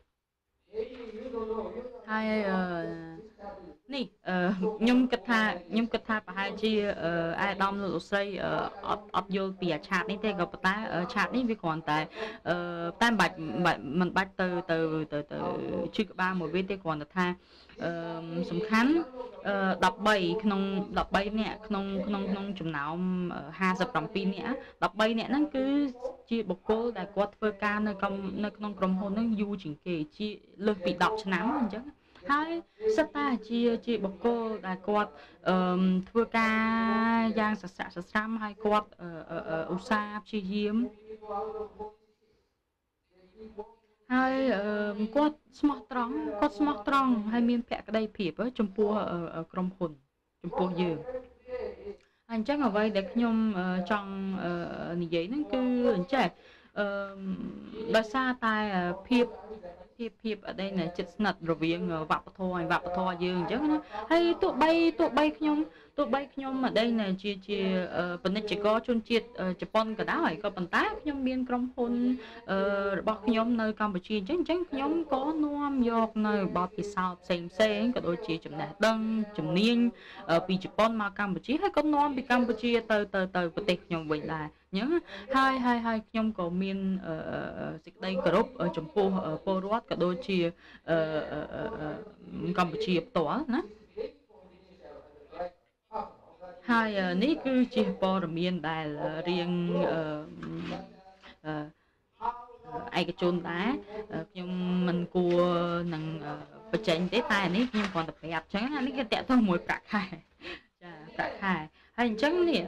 ហើយនេះខ្ញុំគិតថាខ្ញុំគិតថាប្រហែលជាអាយដាមលោកស្រីអត់អត់យល់ពីអាឆាតនេះទេក៏ប៉ុន្តែឆាតនេះវាគ្រាន់តែតែមិនបាច់មិនបាច់ទៅទៅទៅទៅជឿក្បាលមួយវិញទេគ្រាន់តែថាសំខាន់ដប់បីក្នុងដប់បីនាក់ក្នុងក្នុងក្នុងចំណោមห้าสิบเจ็ดនាក់ដប់បីនាក់ហ្នឹងគឺជាបុគ្គលដែលគាត់ធ្វើការនៅនៅក្នុងក្រុមហ៊ុនហ្នឹងយូរជាងគេជាលើសពីដប់ឆ្នាំអញ្ចឹងហើយសិតតាជាជាបុគ្គលដែលគាត់ធ្វើការយ៉ាងសស្រាក់សស្រាំហើយគាត់ឧស្សាហ៍ព្យាយាមហើយគាត់ស្មោះត្រង់គាត់ស្មោះត្រង់ហើយមានភក្ដីភាពចំពោះក្រុមហ៊ុនចំពោះយើងហើយអញ្ចឹងអ្វីដែលខ្ញុំចង់និយាយហ្នឹងគឺអញ្ចឹងអឺដោយសារតែភាពភាពភាពអីណាចិត្តស្និទ្ធរវាងវប្បធម៌ហើយវប្បធម៌យើងអញ្ចឹងណាហើយទោះបីទោះបីខ្ញុំទោះបីខ្ញុំអីណាជាជាពាណិជ្ជករជនជាតិជប៉ុនក៏ដោយក៏ប៉ុន្តែខ្ញុំមានក្រុមហ៊ុនរបស់ខ្ញុំនៅកម្ពុជាអញ្ចឹងអញ្ចឹងខ្ញុំក៏នាំយកនៅបទពិសោធន៍ផ្សេងផ្សេងក៏ដូចជាចំណេះដឹងជំនាញពីជប៉ុនមកកម្ពុជាហើយក៏នាំពីកម្ពុជាទៅទៅទៅប្រទេសខ្ញុំវិញដែរអញ្ចឹងហើយហើយហើយខ្ញុំក៏មានសេចក្តីគោរពចំពោះពលរដ្ឋក៏ដូចជាកម្ពុជាផ្ទាល់ណាហើយនេះគឺជាព័ត៌មានដែលរៀង ai cái chôn đá nhưng mình cua nằng bật chạy tế tai này nhưng còn tập đẹp chẳng hạn cái tẹt thôi mùi bạc khai bạc khai hay chẳng nè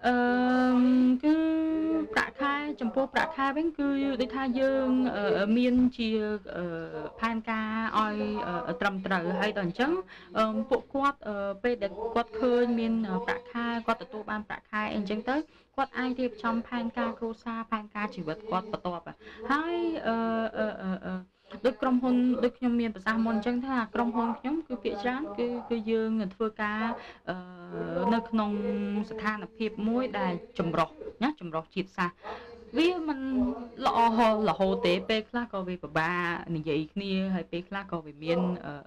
cứ bạc khai chấm po bạc khai bánh cứ đi thay dương ở miền chia pan ca oi trầm trời hay toàn trắng bộ quạt về để quạt khơi miền bạc khai quạt tụ ban bạc khai anh chẳng tới quạt ai thì trong pan ca rosa pan ca chỉ vật quạt bật to à hay đôiក្រុមហ៊ុនដូចខ្ញុំមានប្រសាសន៍មុនអញ្ចឹងថាក្រុមហ៊ុនខ្ញុំគឺពាក្យច្រើនគឺគឺយើងធ្វើការនៅក្នុងស្ថានភាពមួយដែលចម្រុះណាចម្រុះជាតិសាសន៍វាមិនល្អរហូតទេពេលខ្លះក៏វាពិបាកនិយាយគ្នាហើយពេលខ្លះក៏វាមាន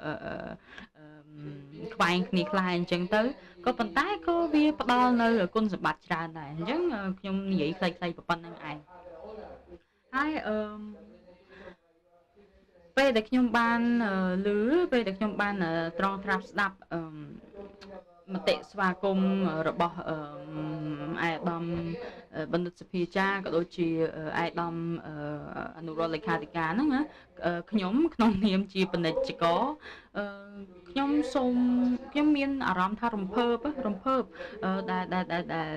ខ្វែងគ្នាខ្លះអញ្ចឹងទៅក៏ប៉ុន្តែក៏វាផ្ដល់នៅគុណសម្បត្តិច្រើនដែរអញ្ចឹងខ្ញុំនិយាយខ្លីៗប៉ុណ្្នឹងឯងហើយអឺពេលដែលខ្ញុំបានឮពេលដែលខ្ញុំបានត្រង់ត្រាប់ស្ដាប់មតិស្វាគមន៍របស់អាយដាមបណ្ឌិតសុភាចាក៏ដូចជាអាយដាមអនុរដ្ឋលេខាធិការហ្នឹងណាខ្ញុំក្នុងនាមជាពាណិជ្ជករខ្ញុំសូមខ្ញុំមានអារម្មណ៍ថារំភើបរំភើបដែលដែលដែល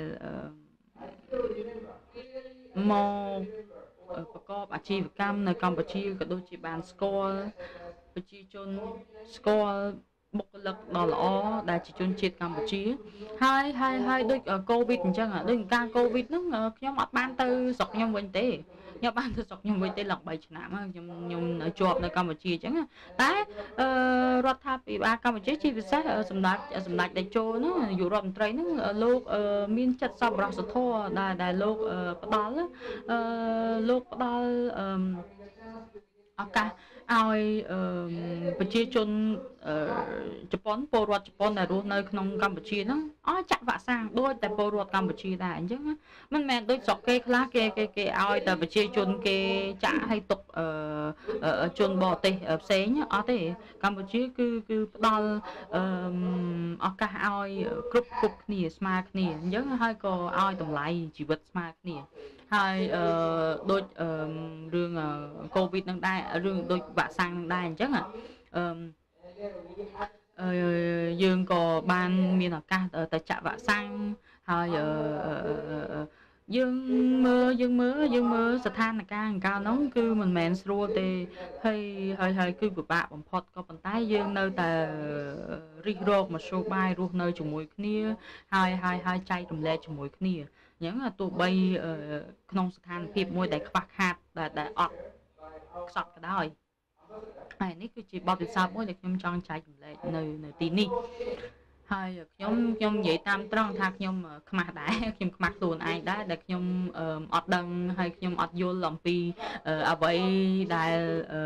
មកប្រកបអាជីវកម្មនៅកម្ពុជាក៏ដូចជាបានស្គាល់ប្រជាជនស្គាល់បុគ្គលិកដ៏ល្អដែលជាជនជាតិកម្ពុជាហើយហើយហើយដូចកូវីដអញ្ចឹងដូចការកូវីដហ្នឹងខ្ញុំអត់បានទៅស្រុកខ្ញុំវិញទេខ្ញុំបានទៅស្រុកខ្ញុំវិញទេឡើងបីឆ្នាំហើយខ្ញុំខ្ញុំជាប់នៅកម្ពុជាអញ្ចឹងតែរដ្ឋាភិបាលកម្ពុជាជាពិសេសសម្ដេចសម្ដេចតេជោហ្នឹងនាយករដ្ឋមន្ត្រីហ្នឹងលោកមានចិត្តសប្បុរសធម៌ដែលដែលលោកផ្ដល់លោកផ្ដល់ឱកាសឲ្យប្រជាជនជប៉ុនពលរដ្ឋជប៉ុនដែលរស់នៅក្នុងកម្ពុជាហ្នឹងអស់ចាក់វ៉ាក់សាំងដូចតែពលរដ្ឋកម្ពុជាដែរអញ្ចឹងមិនមែនដូចស្រុកគេខ្លះគេគេគេឲ្យតែប្រជាជនគេចាក់ឲ្យទុកជនបរទេសផ្សេងអត់ទេកម្ពុជាគឺគឺផ្ដល់ឱកាសឲ្យគ្រប់គ្រប់គ្នាស្មើគ្នាអញ្ចឹងហើយក៏ឲ្យតម្លៃជីវិតស្មើគ្នាហើយដូចរឿងកូវីដនឹងដែររឿងដូចវ៉ាក់សាំងនឹងដែរអញ្ចឹងយើងក៏បានមានឱកាសទៅចាក់វ៉ាក់សាំងហើយយើងមើលយើងមើលយើងមើលស្ថានភាពអង្កលនោះគឺមិនមែនស្រួលទេហើយហើយហើយគឺពិបាកបំផុតក៏ប៉ុន្តែយើងនៅតែរិះរកមធ្យោបាយរស់នៅជាមួយគ្នាហើយហើយហើយចែករំលែកជាមួយគ្នាអញ្ចឹងទោះបីក្នុងស្ថានភាពមួយដែលខ្វះខាតដែលដែលអត់ខ្សត់ក៏ដោយហើយនេះគឺជាបទពិសោធន៍មួយដែលខ្ញុំចង់ចែករំលែកនៅនៅទីនេះហើយខ្ញុំខ្ញុំនិយាយតាមត្រង់ថាខ្ញុំខ្មាស់ដែរខ្ញុំខ្មាស់ខ្លួនឯងដែរដែលខ្ញុំអត់ដឹងហើយខ្ញុំអត់យល់អំពីអ្វីដែល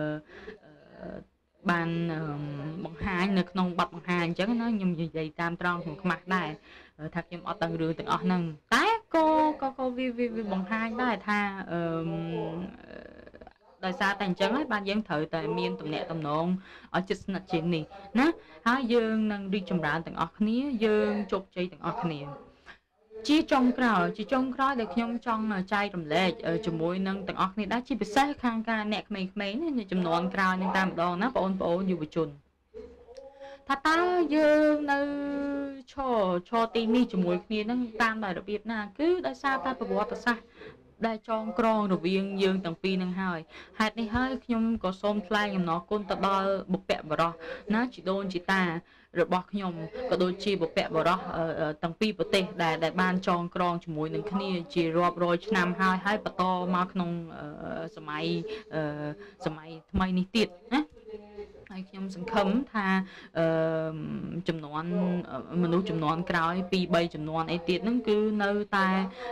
បានបង្ហាញនៅក្នុងបទបង្ហាញអញ្ចឹងណាខ្ញុំនិយាយតាមត្រង់ខ្ញុំខ្មាស់ដែរថាខ្ញុំអត់ដឹងរឿងទាំងអស់ហ្នឹងតែក៏ក៏វាវាបង្ហាញដែរថាអឺដោយសារតែអញ្ចឹងហើយបានយើងត្រូវតែមានទំនាក់ទំនងឲ្យជិតស្និទ្ធជាងនេះណាហើយយើងនឹងរីកចម្រើនទាំងអស់គ្នាយើងជោគជ័យទាំងអស់គ្នាជាចុងក្រោយជាចុងក្រោយដែលខ្ញុំចង់ចែករំលែកជាមួយនឹងទាំងអស់គ្នាដែរជាពិសេសខាងការអ្នកក្មេងៗនេះចំនួនក្រោយនឹងតាមម្ដងណាបងប្អូនយុវជនថាតើយើងនៅឈរឈរទីនេះជាមួយគ្នានឹងតាមដោយរបៀបណាគឺដោយសារតែប្រវត្តិសាស្ត្រដែលចងក្រងរវាងយើងទាំងពីរនឹងហើយហេតុនេះហើយខ្ញុំក៏សូមថ្លែងអំណរគុណទៅដល់បុព្វបុរសណាជីដូនជីតារបស់ខ្ញុំក៏ដូចជាបុព្វបុរសទាំងពីរប្រទេសដែលដែលបានចងក្រងជាមួយនឹងគ្នាជារាប់រយឆ្នាំហើយហើយបន្តមកក្នុងសម័យសម័យថ្មីនេះទៀតណាហើយខ្ញុំសង្ឃឹមថាចំនួនមនុស្សចំនួនក្រោយពីរបីចំនួនអីទៀតហ្នឹងគឺនៅតែ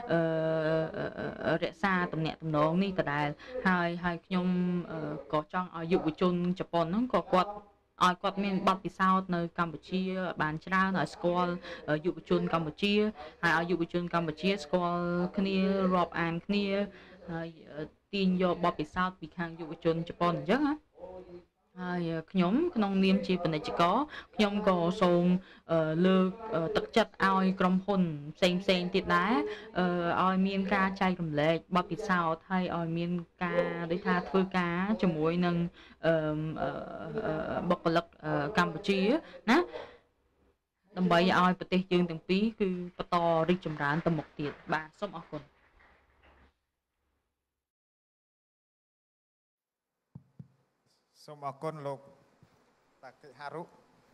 រក្សាទំនាក់ទំនងនេះដដែលហើយហើយខ្ញុំក៏ចង់ឲ្យយុវជនជប៉ុនហ្នឹងក៏គាត់ឲ្យគាត់មានបទពិសោធន៍នៅកម្ពុជាបានច្រើនឲ្យស្គាល់យុវជនកម្ពុជាហើយឲ្យយុវជនកម្ពុជាស្គាល់គ្នារាប់អានគ្នាហើយទាញយកបទពិសោធន៍ពីខាងយុវជនជប៉ុនអញ្ចឹងណាហហើយខ្ញុំក្នុងនាមជាពាណិជ្ជករខ្ញុំក៏សូមលើកទឹកចិត្តឲ្យក្រុមហ៊ុនផ្សេងផ្សេងទៀតដែរឲ្យមានការចែករំលែកបទពិសោធន៍ហើយឲ្យមានការដូចថាធ្វើការជាមួយនឹងបុគ្គលិកកម្ពុជាណាដើម្បីឲ្យប្រទេសយើងទាំងពីរគឺបន្តរីកចម្រើនទៅមុខទៀតបាទសូមអរគុណ
សូមអរគុណលោកតាកិហារុ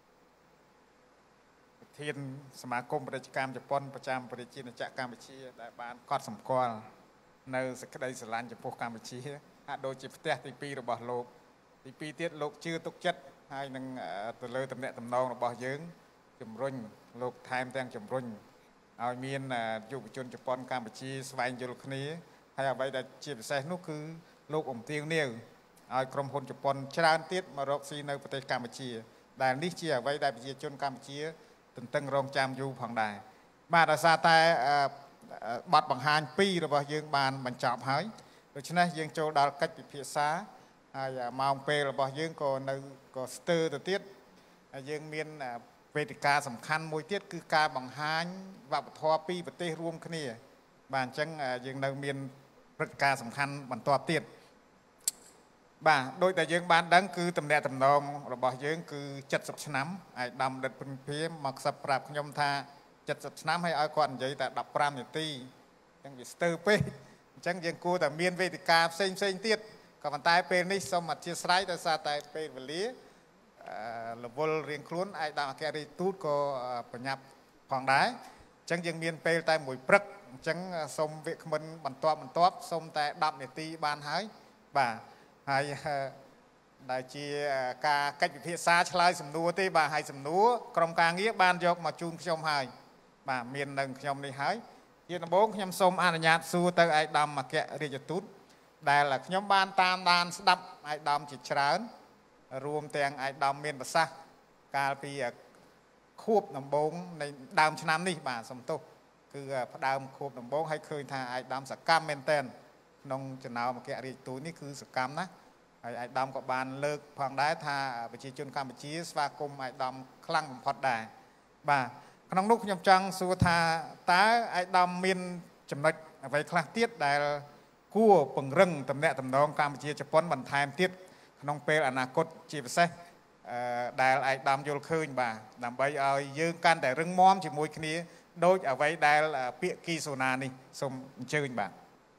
ប្រធានសមាគមពាណិជ្ជកម្មជប៉ុនប្រចាំប្រជាណាចក្រកម្ពុជាដែលបានកត់សម្គាល់នៅសេចក្តីស្រឡាញ់ចំពោះកម្ពុជាហាក់ដូចជាផ្ទះទីពីររបស់លោកទីពីរទៀតលោកជឿទុកចិត្តហើយនឹងទៅលើតំណែងតំណងរបស់យើងជំរុញលោកថែមទាំងជំរុញឲ្យមានយុវជនជប៉ុនកម្ពុជាស្វែងយល់គ្នាហើយអ្វីដែលជាពិសេសនោះគឺលោកអំទាវនាវឲ្យក្រុមហ៊ុនជប៉ុនច្រើនទៀតមករកស៊ីនៅប្រទេសកម្ពុជាដែលនេះជាអ្វីដែលប្រជាជនកម្ពុជាទន្ទឹងរង់ចាំយូរផងដែរបាទដោយសារតែបទបង្ហាញពីររបស់យើងបានបញ្ចប់ហើយដូច្នេះយើងចូលដល់កិច្ចពិភាក្សាហើយម៉ោងពេលរបស់យើងក៏នៅក៏ស្ទើរទៅទៀតហើយយើងមានវេទិកាសំខាន់មួយទៀតគឺការបង្ហាញវប្បធម៌ពីរប្រទេសរួមគ្នាបាទអញ្ចឹងយើងនៅមានព្រឹត្តិការណ៍សំខាន់បន្ទាប់ទៀតបាទដោយតែយើងបានដឹងគឺតំណែងតំណងរបស់យើងគឺ칠십ឆ្នាំឯកឧត្តមដិតព្រិនភាមកខ្សឹបប្រាប់ខ្ញុំថា칠십ឆ្នាំហើយឲ្យគាត់និយាយតែ15នាទីអញ្ចឹងវាស្ទើរពេកអញ្ចឹងយើងគួរតែមានវេទិកាផ្សេងផ្សេងទៀតក៏ប៉ុន្តែពេលនេះសូមអធិស្ឋានដោយសារតែពេលវេលារវល់រៀងខ្លួនឯកឧត្តមអគ្គរដ្ឋទូតក៏ប្រញាប់ផងដែរអញ្ចឹងយើងមានពេលតែមួយព្រឹកអញ្ចឹងសូមវាគ្មិនបន្ទាប់បន្ទាប់សូមតែ10នាទីបានហើយបាទហើយដែលជាការកិច្ចពិភាក្សាឆ្លើយសំណួរទេបាទហើយសំណួរក្រុមការងារបានយកមកជូនខ្ញុំហើយបាទមាននឹងខ្ញុំនេះហើយជាដំបូងខ្ញុំសូមអនុញ្ញាតសួរទៅឯកឧត្តមអគ្គរដ្ឋទូតដែលខ្ញុំបានតាមដានស្ដាប់ឯកឧត្តមជាច្រើនរួមទាំងឯកឧត្តមមានប្រសាសន៍កាលពីខួបដំបូងនៃដើមឆ្នាំនេះបាទសំទោសគឺផ្ដើមខួបដំបូងហើយឃើញថាឯកឧត្តមសកម្មមែនទែនក្នុងចំណោមអគ្គរដ្ឋទូតនេះគឺសកម្មណាស់ហើយឯកឧត្តមក៏បានលើកផងដែរថាប្រជាជនកម្ពុជាស្វាគមន៍ឯកឧត្តមខ្លាំងបំផុតដែរបាទក្នុងនោះខ្ញុំចង់សួរថាតើឯកឧត្តមមានចំណុចអ្វីខ្លះទៀតដែលគួរពង្រឹងតំណែងតំណងកម្ពុជាជប៉ុនបន្ថែមទៀតក្នុងពេលអនាគតជាពិសេសដែលឯកឧត្តមយល់ឃើញបាទដើម្បីឲ្យយើងកាន់តែរឹងមាំជាមួយគ្នាដូចអ្វីដែលពាក្យគីសូណានេះសូមអញ្ជើញបាទ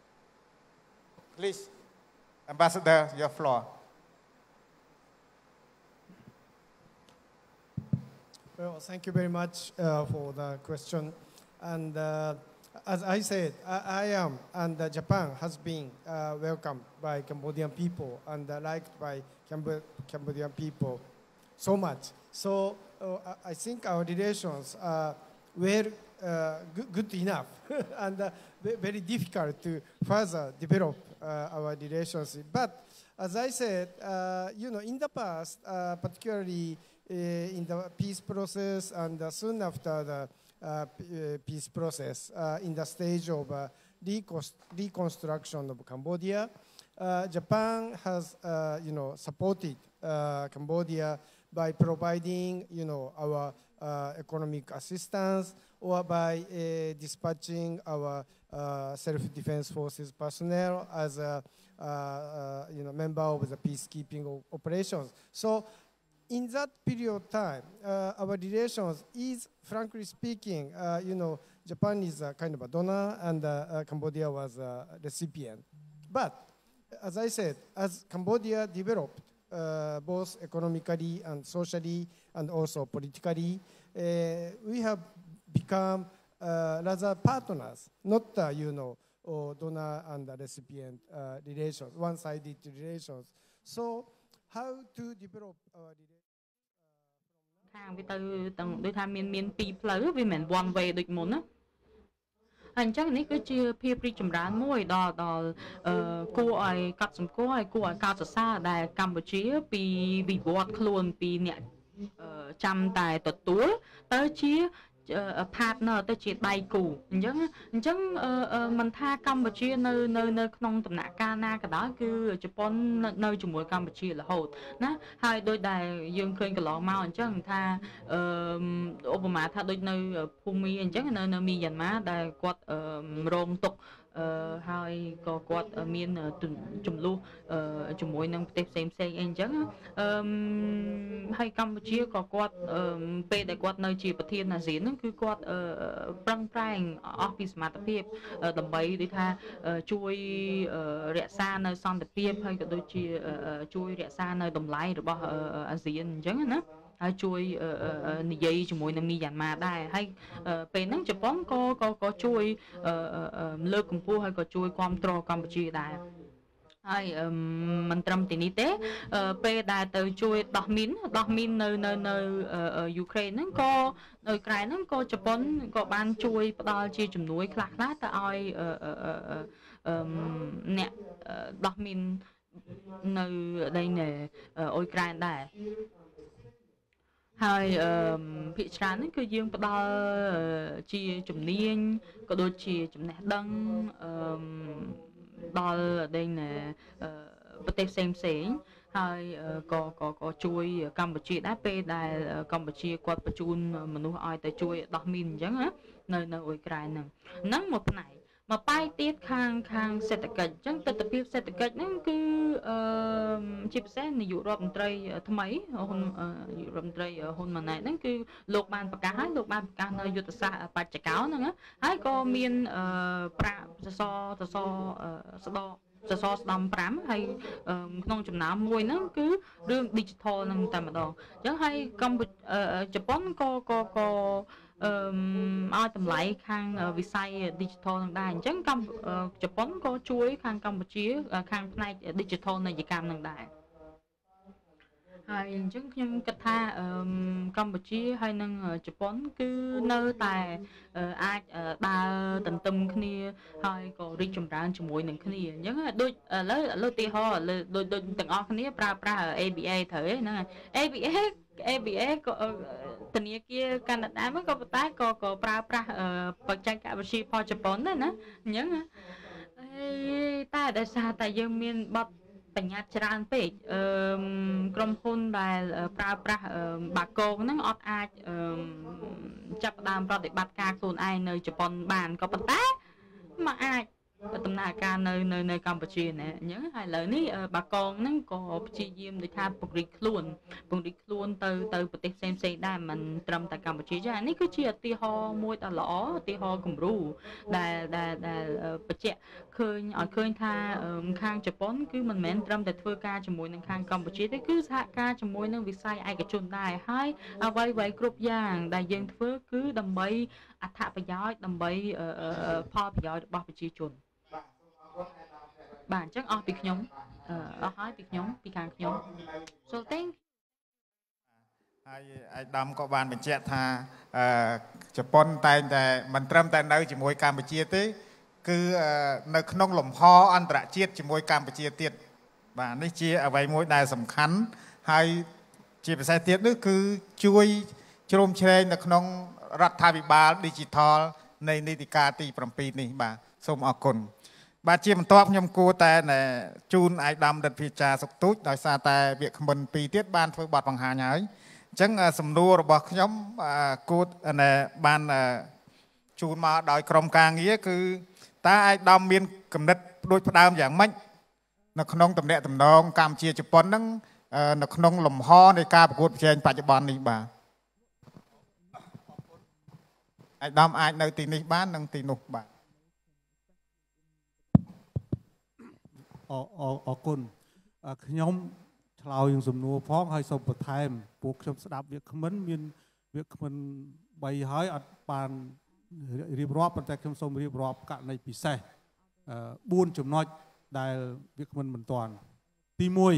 Please Ambassador your floor
Well thank you very much uh, for the question and uh, as I said I, I am and uh, Japan has been uh, welcomed by Cambodian people and uh, liked by Camb Cambodian people so much so uh, I think our relations are were uh, good, good enough and uh, very difficult to further develop uh, our relationship. But as I said, uh, you know, in the past, uh, particularly uh, in the peace process and uh, soon after the uh, peace process, uh, in the stage of uh, reconstruction of Cambodia, uh, Japan has, uh, you know, supported uh, Cambodia by providing, you know, our uh, economic assistance or by uh, dispatching our uh, self-defense forces personnel as a uh, uh, you know, member of the peacekeeping operations. So in that period of time, uh, our relations is, frankly speaking, uh, you know, Japan is a kind of a donor and uh, uh, Cambodia was a recipient. But as I said, as Cambodia developed uh, both economically and socially and also politically, uh, we have become uh, rather partners, not, uh, you know, or donor and recipient uh, relations, one-sided relations. So how to develop our relations?
ខាងវាទៅទាំងដូចថាមានមានពីរផ្លូវវាមិន one way ដូចមុនណាហើយអញ្ចឹងនេះគឺជាភាពរីកចម្រើនមួយដល់ដល់គួរឲ្យកត់សម្គាល់ហើយគួរឲ្យកោតសរសើរដែលកម្ពុជាពីវិវត្តខ្លួនពីអ្នកចាំតែទទួលទៅជា partner ទៅជាដៃគូអញ្ចឹងអញ្ចឹងមិនថាកម្ពុជានៅនៅនៅក្នុងដំណាក់កាលណាក៏ដោយគឺជប៉ុននៅជាមួយកម្ពុជារហូតណាហើយដោយដែលយើងឃើញកន្លងមកអញ្ចឹងថាឧបមាថាដូចនៅភូមិអញ្ចឹងនៅនៅមីយ៉ាន់ម៉ាដែលគាត់រងទុក្ខហើយក៏គាត់មានចំនួនជាមួយនឹងប្រទេសផ្សេងផ្សេងអីអញ្ចឹងហើយកម្ពុជាក៏គាត់ពេលដែលគាត់នៅជាប្រធានអាស៊ានហ្នឹងគឺគាត់ប្រឹងប្រែងអស់ពីសមត្ថភាពដើម្បីដូចថាជួយរក្សានៅសន្តិភាពហើយក៏ដូចជាជួយរក្សានៅតម្លៃរបស់អាស៊ានអញ្ចឹងណាហើយជួយនិយាយជាមួយនឹងមីយ៉ាន់ម៉ាដែរហើយពេលហ្នឹងជប៉ុនក៏ក៏ក៏ជួយលើកកម្ពស់ហើយក៏ជួយគ្រប់គ្រងកម្ពុជាដែរហើយមិនត្រឹមតែនេះទេពេលដែលទៅជួយដោះមីនដោះមីននៅនៅនៅយូក្រែនហ្នឹងក៏នៅក្រែនហ្នឹងក៏ជប៉ុនក៏បានជួយផ្ដល់ជាជំនួយខ្លះខ្លះទៅឲ្យអ្នកដោះមីននៅដីនៅអ៊ុយក្រែនដែរហើយភាគច្រើនហ្នឹងគឺយើងផ្ដល់ជាជំនាញក៏ដូចជាចំណេះដឹងដល់ដីនៅប្រទេសផ្សេងផ្សេងហើយក៏ក៏ក៏ជួយកម្ពុជាដែរពេលដែលកម្ពុជាគាត់បញ្ជូនមនុស្សឲ្យទៅជួយដោះមីនអញ្ចឹងណានៅនៅអ៊ុយក្រែនហ្នឹងហ្នឹងមួយផ្នែកមកប៉ែកទៀតខាងខាងសេដ្ឋកិច្ចអញ្ចឹងទស្សនវិជ្ជាសេដ្ឋកិច្ចហ្នឹងគឺជាពិសេសនាយករដ្ឋមន្ត្រីថ្មីហ៊ុននាយករដ្ឋមន្ត្រីហ៊ុនម៉ាណែតហ្នឹងគឺលោកបានប្រកាសហើយលោកបានប្រកាសនៅយុទ្ធសាស្ត្របច្ចកោហ្នឹងហើយក៏មានប្រាក់សសរសសរស្ដសសរស្ដំប្រាំហើយក្នុងចំណោមមួយហ្នឹងគឺរឿង digital ហ្នឹងតែម្ដងអញ្ចឹងហើយកម្ពុជាជប៉ុនក៏ក៏ក៏អឺឲ្យតម្លៃខាងវិស័យ digital នឹងដែរអញ្ចឹងកម្ពុជាជប៉ុនក៏ជួយខាងកម្ពុជាខាងផ្នែក digital នយកម្មនឹងដែរហើយអញ្ចឹងខ្ញុំគិតថាកម្ពុជាហើយនិងជប៉ុនគឺនៅតែអាចដើរទន្ទឹមគ្នាហើយក៏រីកចម្រើនជាមួយនឹងគ្នាអញ្ចឹងដូចឥឡូវឥឡូវឧទាហរណ៍ដូចដូចទាំងអស់គ្នាប្រើប្រាស់ A B A ត្រូវហ្នឹង A B A A B A ក៏ធនាគារកាណាដាមកក៏ប៉ុន្តែក៏ក៏ប្រើប្រាស់បច្ចេកវិទ្យាផលជប៉ុនដែរណាអញ្ចឹងតែដោយសារតែយើងមានបទបញ្ញត្តិច្រើនពេកអឺក្រុមហ៊ុនដែលប្រើប្រាស់បាគងហ្នឹងអត់អាចចាប់ផ្ដើមប្រតិបត្តិការខ្លួនឯងនៅជប៉ុនបានក៏ប៉ុន្តែមកអាចដំណើរការនៅនៅនៅកម្ពុជាណាអញ្ចឹងហើយឥឡូវនេះបាកងហ្នឹងក៏ព្យាយាមដូចថាពង្រីកខ្លួនពង្រីកខ្លួនទៅទៅប្រទេសផ្សេងផ្សេងដែរមិនត្រឹមតែកម្ពុជាទេអានេះគឺជាឧទាហរណ៍មួយដ៏ល្អឧទាហរណ៍គំរូដែលដែលដែលបញ្ជាក់ឃើញឲ្យឃើញថាខាងជប៉ុនគឺមិនមែនត្រឹមតែធ្វើការជាមួយនឹងខាងកម្ពុជាទេគឺសហការជាមួយនឹងវិស័យឯកជនដែរហើយអ្វីៗគ្រប់យ៉ាងដែលយើងធ្វើគឺដើម្បីអត្ថប្រយោជន៍ដើម្បីផលប្រយោជន៍របស់ប្រជាជនបាទអញ្ចឹងអស់ពីខ្ញុំអស់ហើយពីខ្ញុំពីខាងខ្ញុំ So thank
ហើយឯកឧត្តមក៏បានបញ្ជាក់ថាជប៉ុនតែងតែមិនត្រឹមតែនៅជាមួយកម្ពុជាទេគឺនៅក្នុងលំហអន្តរជាតិជាមួយកម្ពុជាទៀតបាទនេះជាអ្វីមួយដែលសំខាន់ហើយជាពិសេសទៀតនោះគឺជួយជ្រោមជ្រែងនៅក្នុងរដ្ឋាភិបាល Digital នៃនីតិកាលទី7នេះបាទសូមអរគុណបាទជាបន្ទាប់ខ្ញុំគួរតែជូនឯកឧត្តមរដ្ឋាភិបាលសុកទូចដោយសារតែវាគ្មិនពីរទៀតបានធ្វើបទបង្ហាញហើយអញ្ចឹងសំណួររបស់ខ្ញុំគួរបានជូនមកដោយក្រុមការងារគឺតើឯកឧត្តមមានគំនិតដូចផ្ដើមយ៉ាងម៉េចនៅក្នុងទំនាក់ទំនងកម្ពុជាជប៉ុនហ្នឹងនៅក្នុងលំហនៃការប្រកួតប្រជែងបច្ចុប្បន្ននេះបាទឯកឧត្តមអាចនៅទីនេះបាននិងទីនោះបាទ
អរគុណខ្ញុំឆ្លើយនឹងសំណួរផងហើយសូមបន្ថែមពួកខ្ញុំស្ដាប់វាគ្មិនមានវាគ្មិនបីហើយអត់បានរៀបរាប់ប៉ុន្តែខ្ញុំសូមរៀបរាប់ករណីពិសេសបួនចំណុចដែលវាគ្មិនមិនទាន់ទីមួយ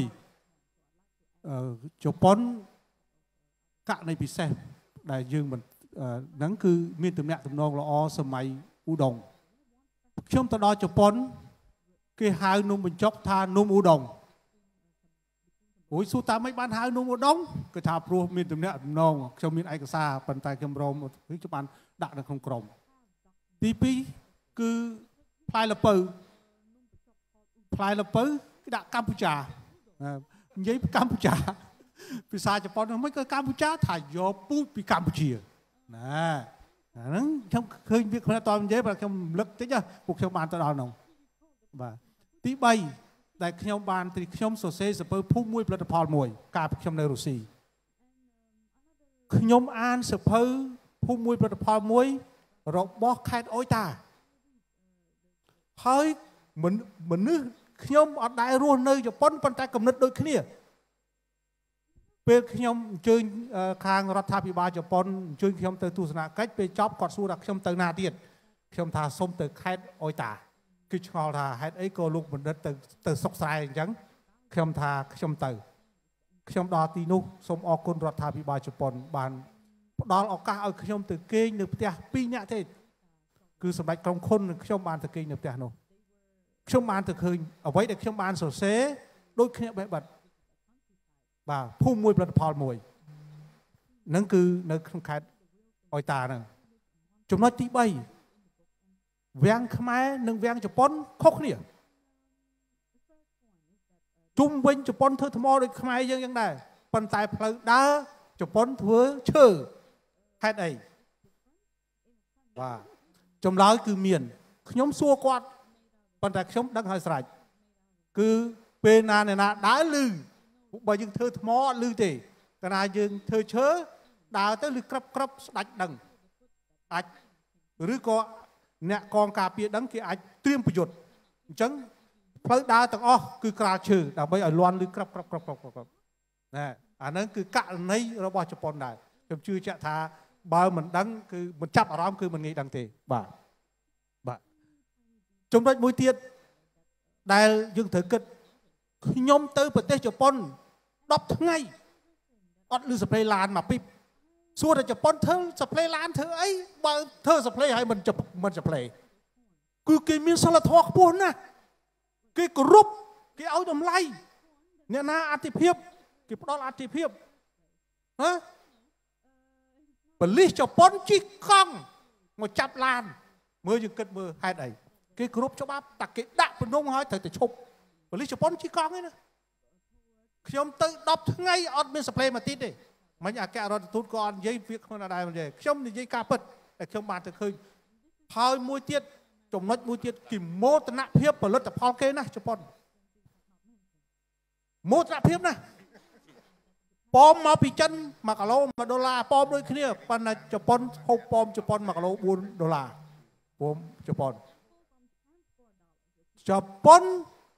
ជប៉ុនករណីពិសេសដែលយើងមិនហ្នឹងគឺមានទំនាក់ទំនងល្អសម័យឧដុងខ្ញុំទៅដល់ជប៉ុនគេហៅនំបញ្ចុកថានំឧដុងអូយសួរតាមមិនបានហៅនោះម្ដងគឺថាព្រោះមានទំនាក់ទំនងខ្ញុំមានឯកសារប៉ុន្តែខ្ញុំរមគឺខ្ញុំបានដាក់នៅក្នុងក្រុមទីពីរគឺផ្លែលពៅផ្លែលពៅគឺដាក់កម្ពុជានិយាយកម្ពុជាភាសាជប៉ុនហ្នឹងគឺកម្ពុជាថាយកពូជពីកម្ពុជាណាអាហ្នឹងខ្ញុំឃើញវាខ្ញុំតនិយាយបើខ្ញុំលឹកតិចពួកខ្ញុំបានទៅដល់ហ្នឹងបាទទីបីដែលខ្ញុំបានទីខ្ញុំសរសេរសៀវភៅភូមិមួយផលិតផលមួយកាលពីខ្ញុំនៅរុស្ស៊ីខ្ញុំអានសៀវភៅភូមិមួយផលិតផលមួយរបស់ខេត្តអ៊ុយតាហើយមនុស្សខ្ញុំអត់ដែលរស់នៅជប៉ុនប៉ុន្តែគំនិតដូចគ្នាពេលខ្ញុំអញ្ជើញខាងរដ្ឋាភិបាលជប៉ុនអញ្ជើញខ្ញុំទៅទស្សនកិច្ចពេលចប់គាត់សួរថាខ្ញុំទៅណាទៀតខ្ញុំថាសូមទៅខេត្តអ៊ុយតាគឺឆ្ងល់ថាហេតុអីក៏លោកបណ្ឌិតទៅទៅសុកស្រែអញ្ចឹងខ្ញុំថាខ្ញុំទៅខ្ញុំដល់ទីនោះសូមអរគុណរដ្ឋាភិបាលជប៉ុនបានផ្ដល់ឱកាសឲ្យខ្ញុំទៅគេងនៅផ្ទះពីរនាក់ទេគឺសម្ដេចក្រុងខុនខ្ញុំបានទៅគេងនៅផ្ទះនោះខ្ញុំបានទៅឃើញអ្វីដែលខ្ញុំបានសរសេរដូចគ្នាបេះបិទបាទភូមិមួយផលិតផលមួយហ្នឹងគឺនៅក្នុងខេត្តអ៊ុយតាហ្នឹងចំណុចទីបីវាំងខ្មែរនិងវាំងជប៉ុនខុសគ្នាជុំវិញជប៉ុនធ្វើថ្មដូចខ្មែរយើងយ៉ាងដែរប៉ុន្តែផ្លូវដើរជប៉ុនធ្វើឈើហេតុអីបាទចម្លើយគឺមានខ្ញុំសួរគាត់ប៉ុន្តែខ្ញុំដឹងហើយស្រេចគឺពេលណាអ្នកណាដើរលឺបើយើងធ្វើថ្មអត់លឺទេកាលណាយើងធ្វើឈើដើរទៅលឺក្របក្របស្ដាច់ដឹងអាចឬក៏អ្នកកងការពារដឹងគេអាចត្រៀមប្រយុទ្ធអញ្ចឹងផ្លូវដើរទាំងអស់គឺក្រាលឈើដើម្បីឲ្យលន់លឺក្របក្របក្របក្របក្របណាអាហ្នឹងគឺករណីរបស់ជប៉ុនដែរខ្ញុំជឿជាក់ថាបើមិនដឹងគឺមិនចាប់អារម្មណ៍គឺមិនងាយដឹងទេបាទបាទចំណុចមួយទៀតដែលយើងត្រូវគិតខ្ញុំទៅប្រទេសជប៉ុនដប់ថ្ងៃអត់លឺសព្លេឡានមកពីសួរតែជប៉ុនធ្វើសព្លេឡានធ្វើអីបើធ្វើសព្លេឲ្យមិនមិនសព្លេគឺគេមានសិលធម៌ខ្ពស់ណាស់គេគោរពគេឲ្យតម្លៃអ្នកណាអតិភិបគេផ្ដល់អតិភិបណាប៉ូលីសជប៉ុនជិះកង់មកចាប់ឡានមើលយើងគិតមើលហេតុអីគេគោរពច្បាប់តែគេដាក់ពនុងឲ្យត្រូវតែឈប់ប៉ូលីសជប៉ុនជិះកង់ឯណាខ្ញុំទៅដប់ថ្ងៃអត់មានសព្លេមួយទីទេមិញអគ្គរដ្ឋទូតក៏អត់និយាយវាគ្មានអត់ដែរនិយាយខ្ញុំនិយាយការពិតតែខ្ញុំបានទៅឃើញហើយមួយទៀតចំណុចមួយទៀតគេមោទនភាពផលិតផលគេណាជប៉ុនមោទនភាពណាប៉មមកពីចិនមួយគីឡូមួយដុល្លារប៉មដូចគ្នាប៉ុន្តែជប៉ុនហូបប៉មជប៉ុនមួយគីឡូបួនដុល្លារប៉មជប៉ុនជប៉ុន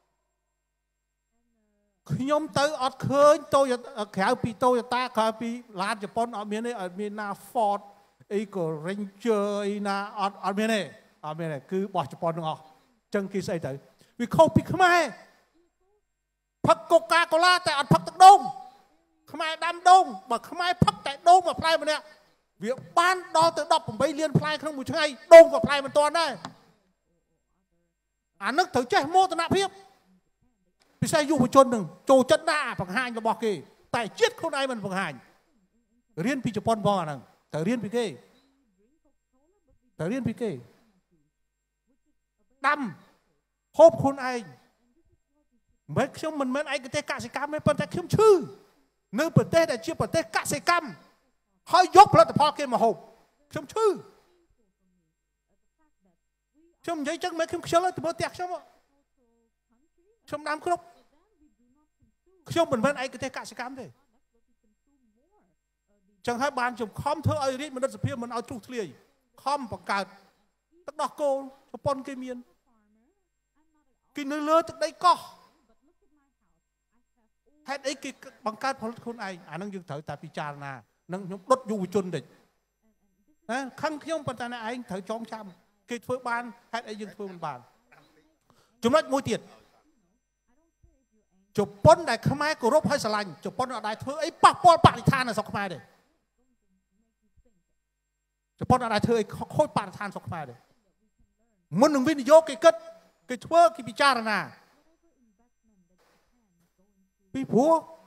ខ្ញុំទៅអត់ឃើញតូយក្រៅពី Toyota ក្រៅពីឡានជប៉ុនអត់មានទេអត់មានណា Ford អីក៏ Ranger អីណាអត់អត់មានទេអត់មានទេគឺបោះជប៉ុនទាំងអស់ចឹងគេស្អីទៅវាខុសពីខ្មែរផឹក Coca-Cola តែអត់ផឹកទឹកដូងខ្មែរដាំដូងបើខ្មែរផឹកតែដូងមួយផ្លែម្នាក់វាបានដល់ទៅដប់ប្រាំលានផ្លែក្នុងមួយថ្ងៃដូងក៏ផ្លែមិនទាន់ដែរអានឹងត្រូវចេះមោទនភាពពិសេសយុវជននឹងចូលចិត្តណាបង្ហាញរបស់គេតែជាតិខ្លួនឯងមិនបង្ហាញរៀនពីជប៉ុនផងអាហ្នឹងត្រូវរៀនពីគេត្រូវរៀនពីគេដាំហូបខ្លួនឯងមិនខ្ញុំមិនមែនឯកទេសកសិកម្មទេប៉ុន្តែខ្ញុំឈឺនៅប្រទេសដែលជាប្រទេសកសិកម្មហើយយកផលិតផលគេមកហូបខ្ញុំឈឺខ្ញុំនិយាយចឹងមិនខ្ញុំខ្ជិលទៅមើលផ្ទះខ្ញុំខ្ញុំដាំគ្រប់ខ្ញុំមិនមែនឯកទេសកសិកម្មទេចឹងហើយបានខ្ញុំខំធ្វើឲ្យរាជបណ្ឌិតសភាមិនឲ្យទ្រុសធ្លាយខំបង្កើតទឹកដោះគោជប៉ុនគេមានគេនៅលើទឹកដីកោះហេតុអីគេបង្កើតផលិតខ្លួនឯងអានឹងយើងត្រូវតែពិចារណានឹងខ្ញុំដុតយុវជនតិចណាខឹងខ្ញុំប៉ុន្តែអ្នកឯងត្រូវចងចាំគេធ្វើបានហេតុអីយើងធ្វើមិនបានចំណុចមួយទៀតជប៉ុនដែលខ្មែរគោរពហើយស្រឡាញ់ជប៉ុនអត់ដែលធ្វើអីប៉ះពាល់បរិស្ថាននៅស្រុកខ្មែរទេជប៉ុនអត់ដែលធ្វើអីខូចបរិស្ថានស្រុកខ្មែរទេមុននឹងវិនិយោគគេគិតគេធ្វើគេពិចារណាពីព្រោះ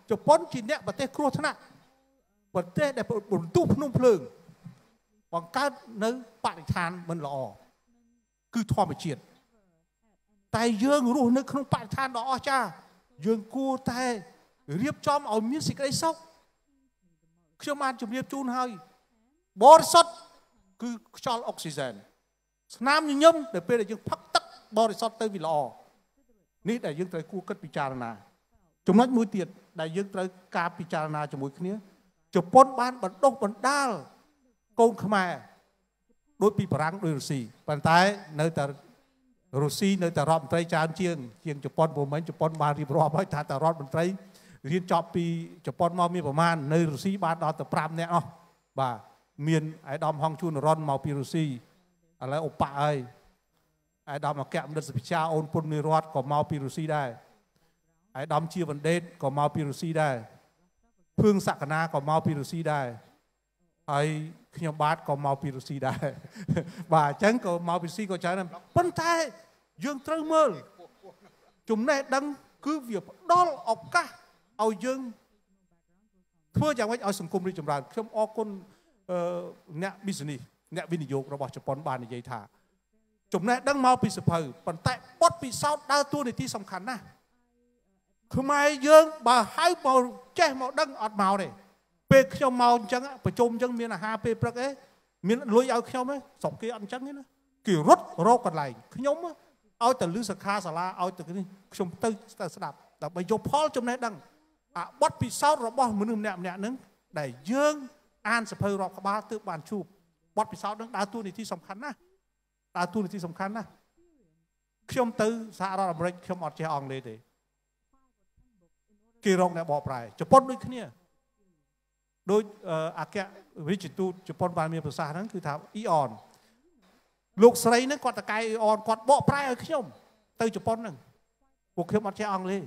ជប៉ុនជាអ្នកប្រទេសគ្រោះថ្នាក់ប្រទេសដែលបន្ទុះភ្នំភ្លើងបង្កើតនៅបរិស្ថានមិនល្អគឺធម្មជាតិតែយើងរស់នៅក្នុងបរិស្ថានដ៏អស្ចារ្យយើងគួរតែរៀបចំឲ្យមានសេចក្តីសុខខ្ញុំបានជម្រាបជូនហើយបរិសុទ្ធគឺខ្យល់អុកស៊ីហ្សែនស្នាមញញឹមដែលពេលដែលយើងផឹកទឹកបរិសុទ្ធទៅវាល្អនេះដែលយើងត្រូវគួរគិតពិចារណាចំណុចមួយទៀតដែលយើងត្រូវការពិចារណាជាមួយគ្នាជប៉ុនបានបណ្ដុះបណ្ដាលកូនខ្មែរដូចពីបារាំងដោយរុស្ស៊ីប៉ុន្តែនៅតែរុស្ស៊ីនៅតែរដ្ឋមន្ត្រីច្រើនជាងជាងជប៉ុនព្រោះមិនជប៉ុនបានរៀបរាប់ហើយថាតែរដ្ឋមន្ត្រីរៀនចប់ពីជប៉ុនមកមានប្រមាណនៅរុស្ស៊ីបានដល់ទៅ5នាក់អស់បាទមានអាយដាមហងជួនរ៉ុនមកពីរុស្ស៊ីឥឡូវឧបៈហើយអាយដាមអគ្គមនិតសុភិជាអូនពុននិរ័តក៏មកពីរុស្ស៊ីដែរអាយដាមជាបណ្ឌិតក៏មកពីរុស្ស៊ីដែរភឿងសក្កណាក៏មកពីរុស្ស៊ីដែរហើយខ្ញុំបាទក៏មកពីរុស្ស៊ីដែរបាទអញ្ចឹងក៏មកពីរុស្ស៊ីក៏ច្រើនដែរប៉ុន្តែយើងត្រូវមើលចំណេះដឹងគឺវាផ្ដល់ឱកាសឲ្យយើងធ្វើយ៉ាងម៉េចឲ្យសង្គមរីកចម្រើនខ្ញុំអរគុណអ្នក business អ្នកវិនិយោគរបស់ជប៉ុនបាននិយាយថាចំណេះដឹងមកពីសភៅប៉ុន្តែបទពិសោធន៍ដើរតួនាទីសំខាន់ណាស់ខ្មែរយើងបើហៅមកចេះមកដឹងអត់មកទេពេលខ្ញុំមកអញ្ចឹងប្រជុំអញ្ចឹងមានអាហារពេលព្រឹកអីមានលុយឲ្យខ្ញុំទេស្រុកគេអត់អញ្ចឹងទេណាគេរត់រកកន្លែងខ្ញុំឲ្យទៅលឺសិក្ខាសាលាឲ្យទៅនេះខ្ញុំទៅទៅស្ដាប់ដើម្បីយកផលចំណេះដឹងអាបទពិសោធន៍របស់មនុស្សម្នាក់ម្នាក់ហ្នឹងដែលយើងអានសភៅរាប់ក្បាលទើបបានជួបបទពិសោធន៍ហ្នឹងដើរតួនាទីសំខាន់ណាស់ដើរតួនាទីសំខាន់ណាស់ខ្ញុំទៅសហរដ្ឋអាមេរិកខ្ញុំអត់ចេះអង់គ្លេសទេគេរកអ្នកបកប្រែជប៉ុនដូចគ្នាដោយអគ្គវិជ្ជទូតជប៉ុនបានមានប្រសាសន៍ហ្នឹងគឺថាអ៊ីអនលោកស្រីហ្នឹងគាត់តកែអ៊ីអនគាត់បកប្រែឲ្យខ្ញុំទៅជប៉ុនហ្នឹងពួកខ្ញុំអត់ចេះអង់គ្លេស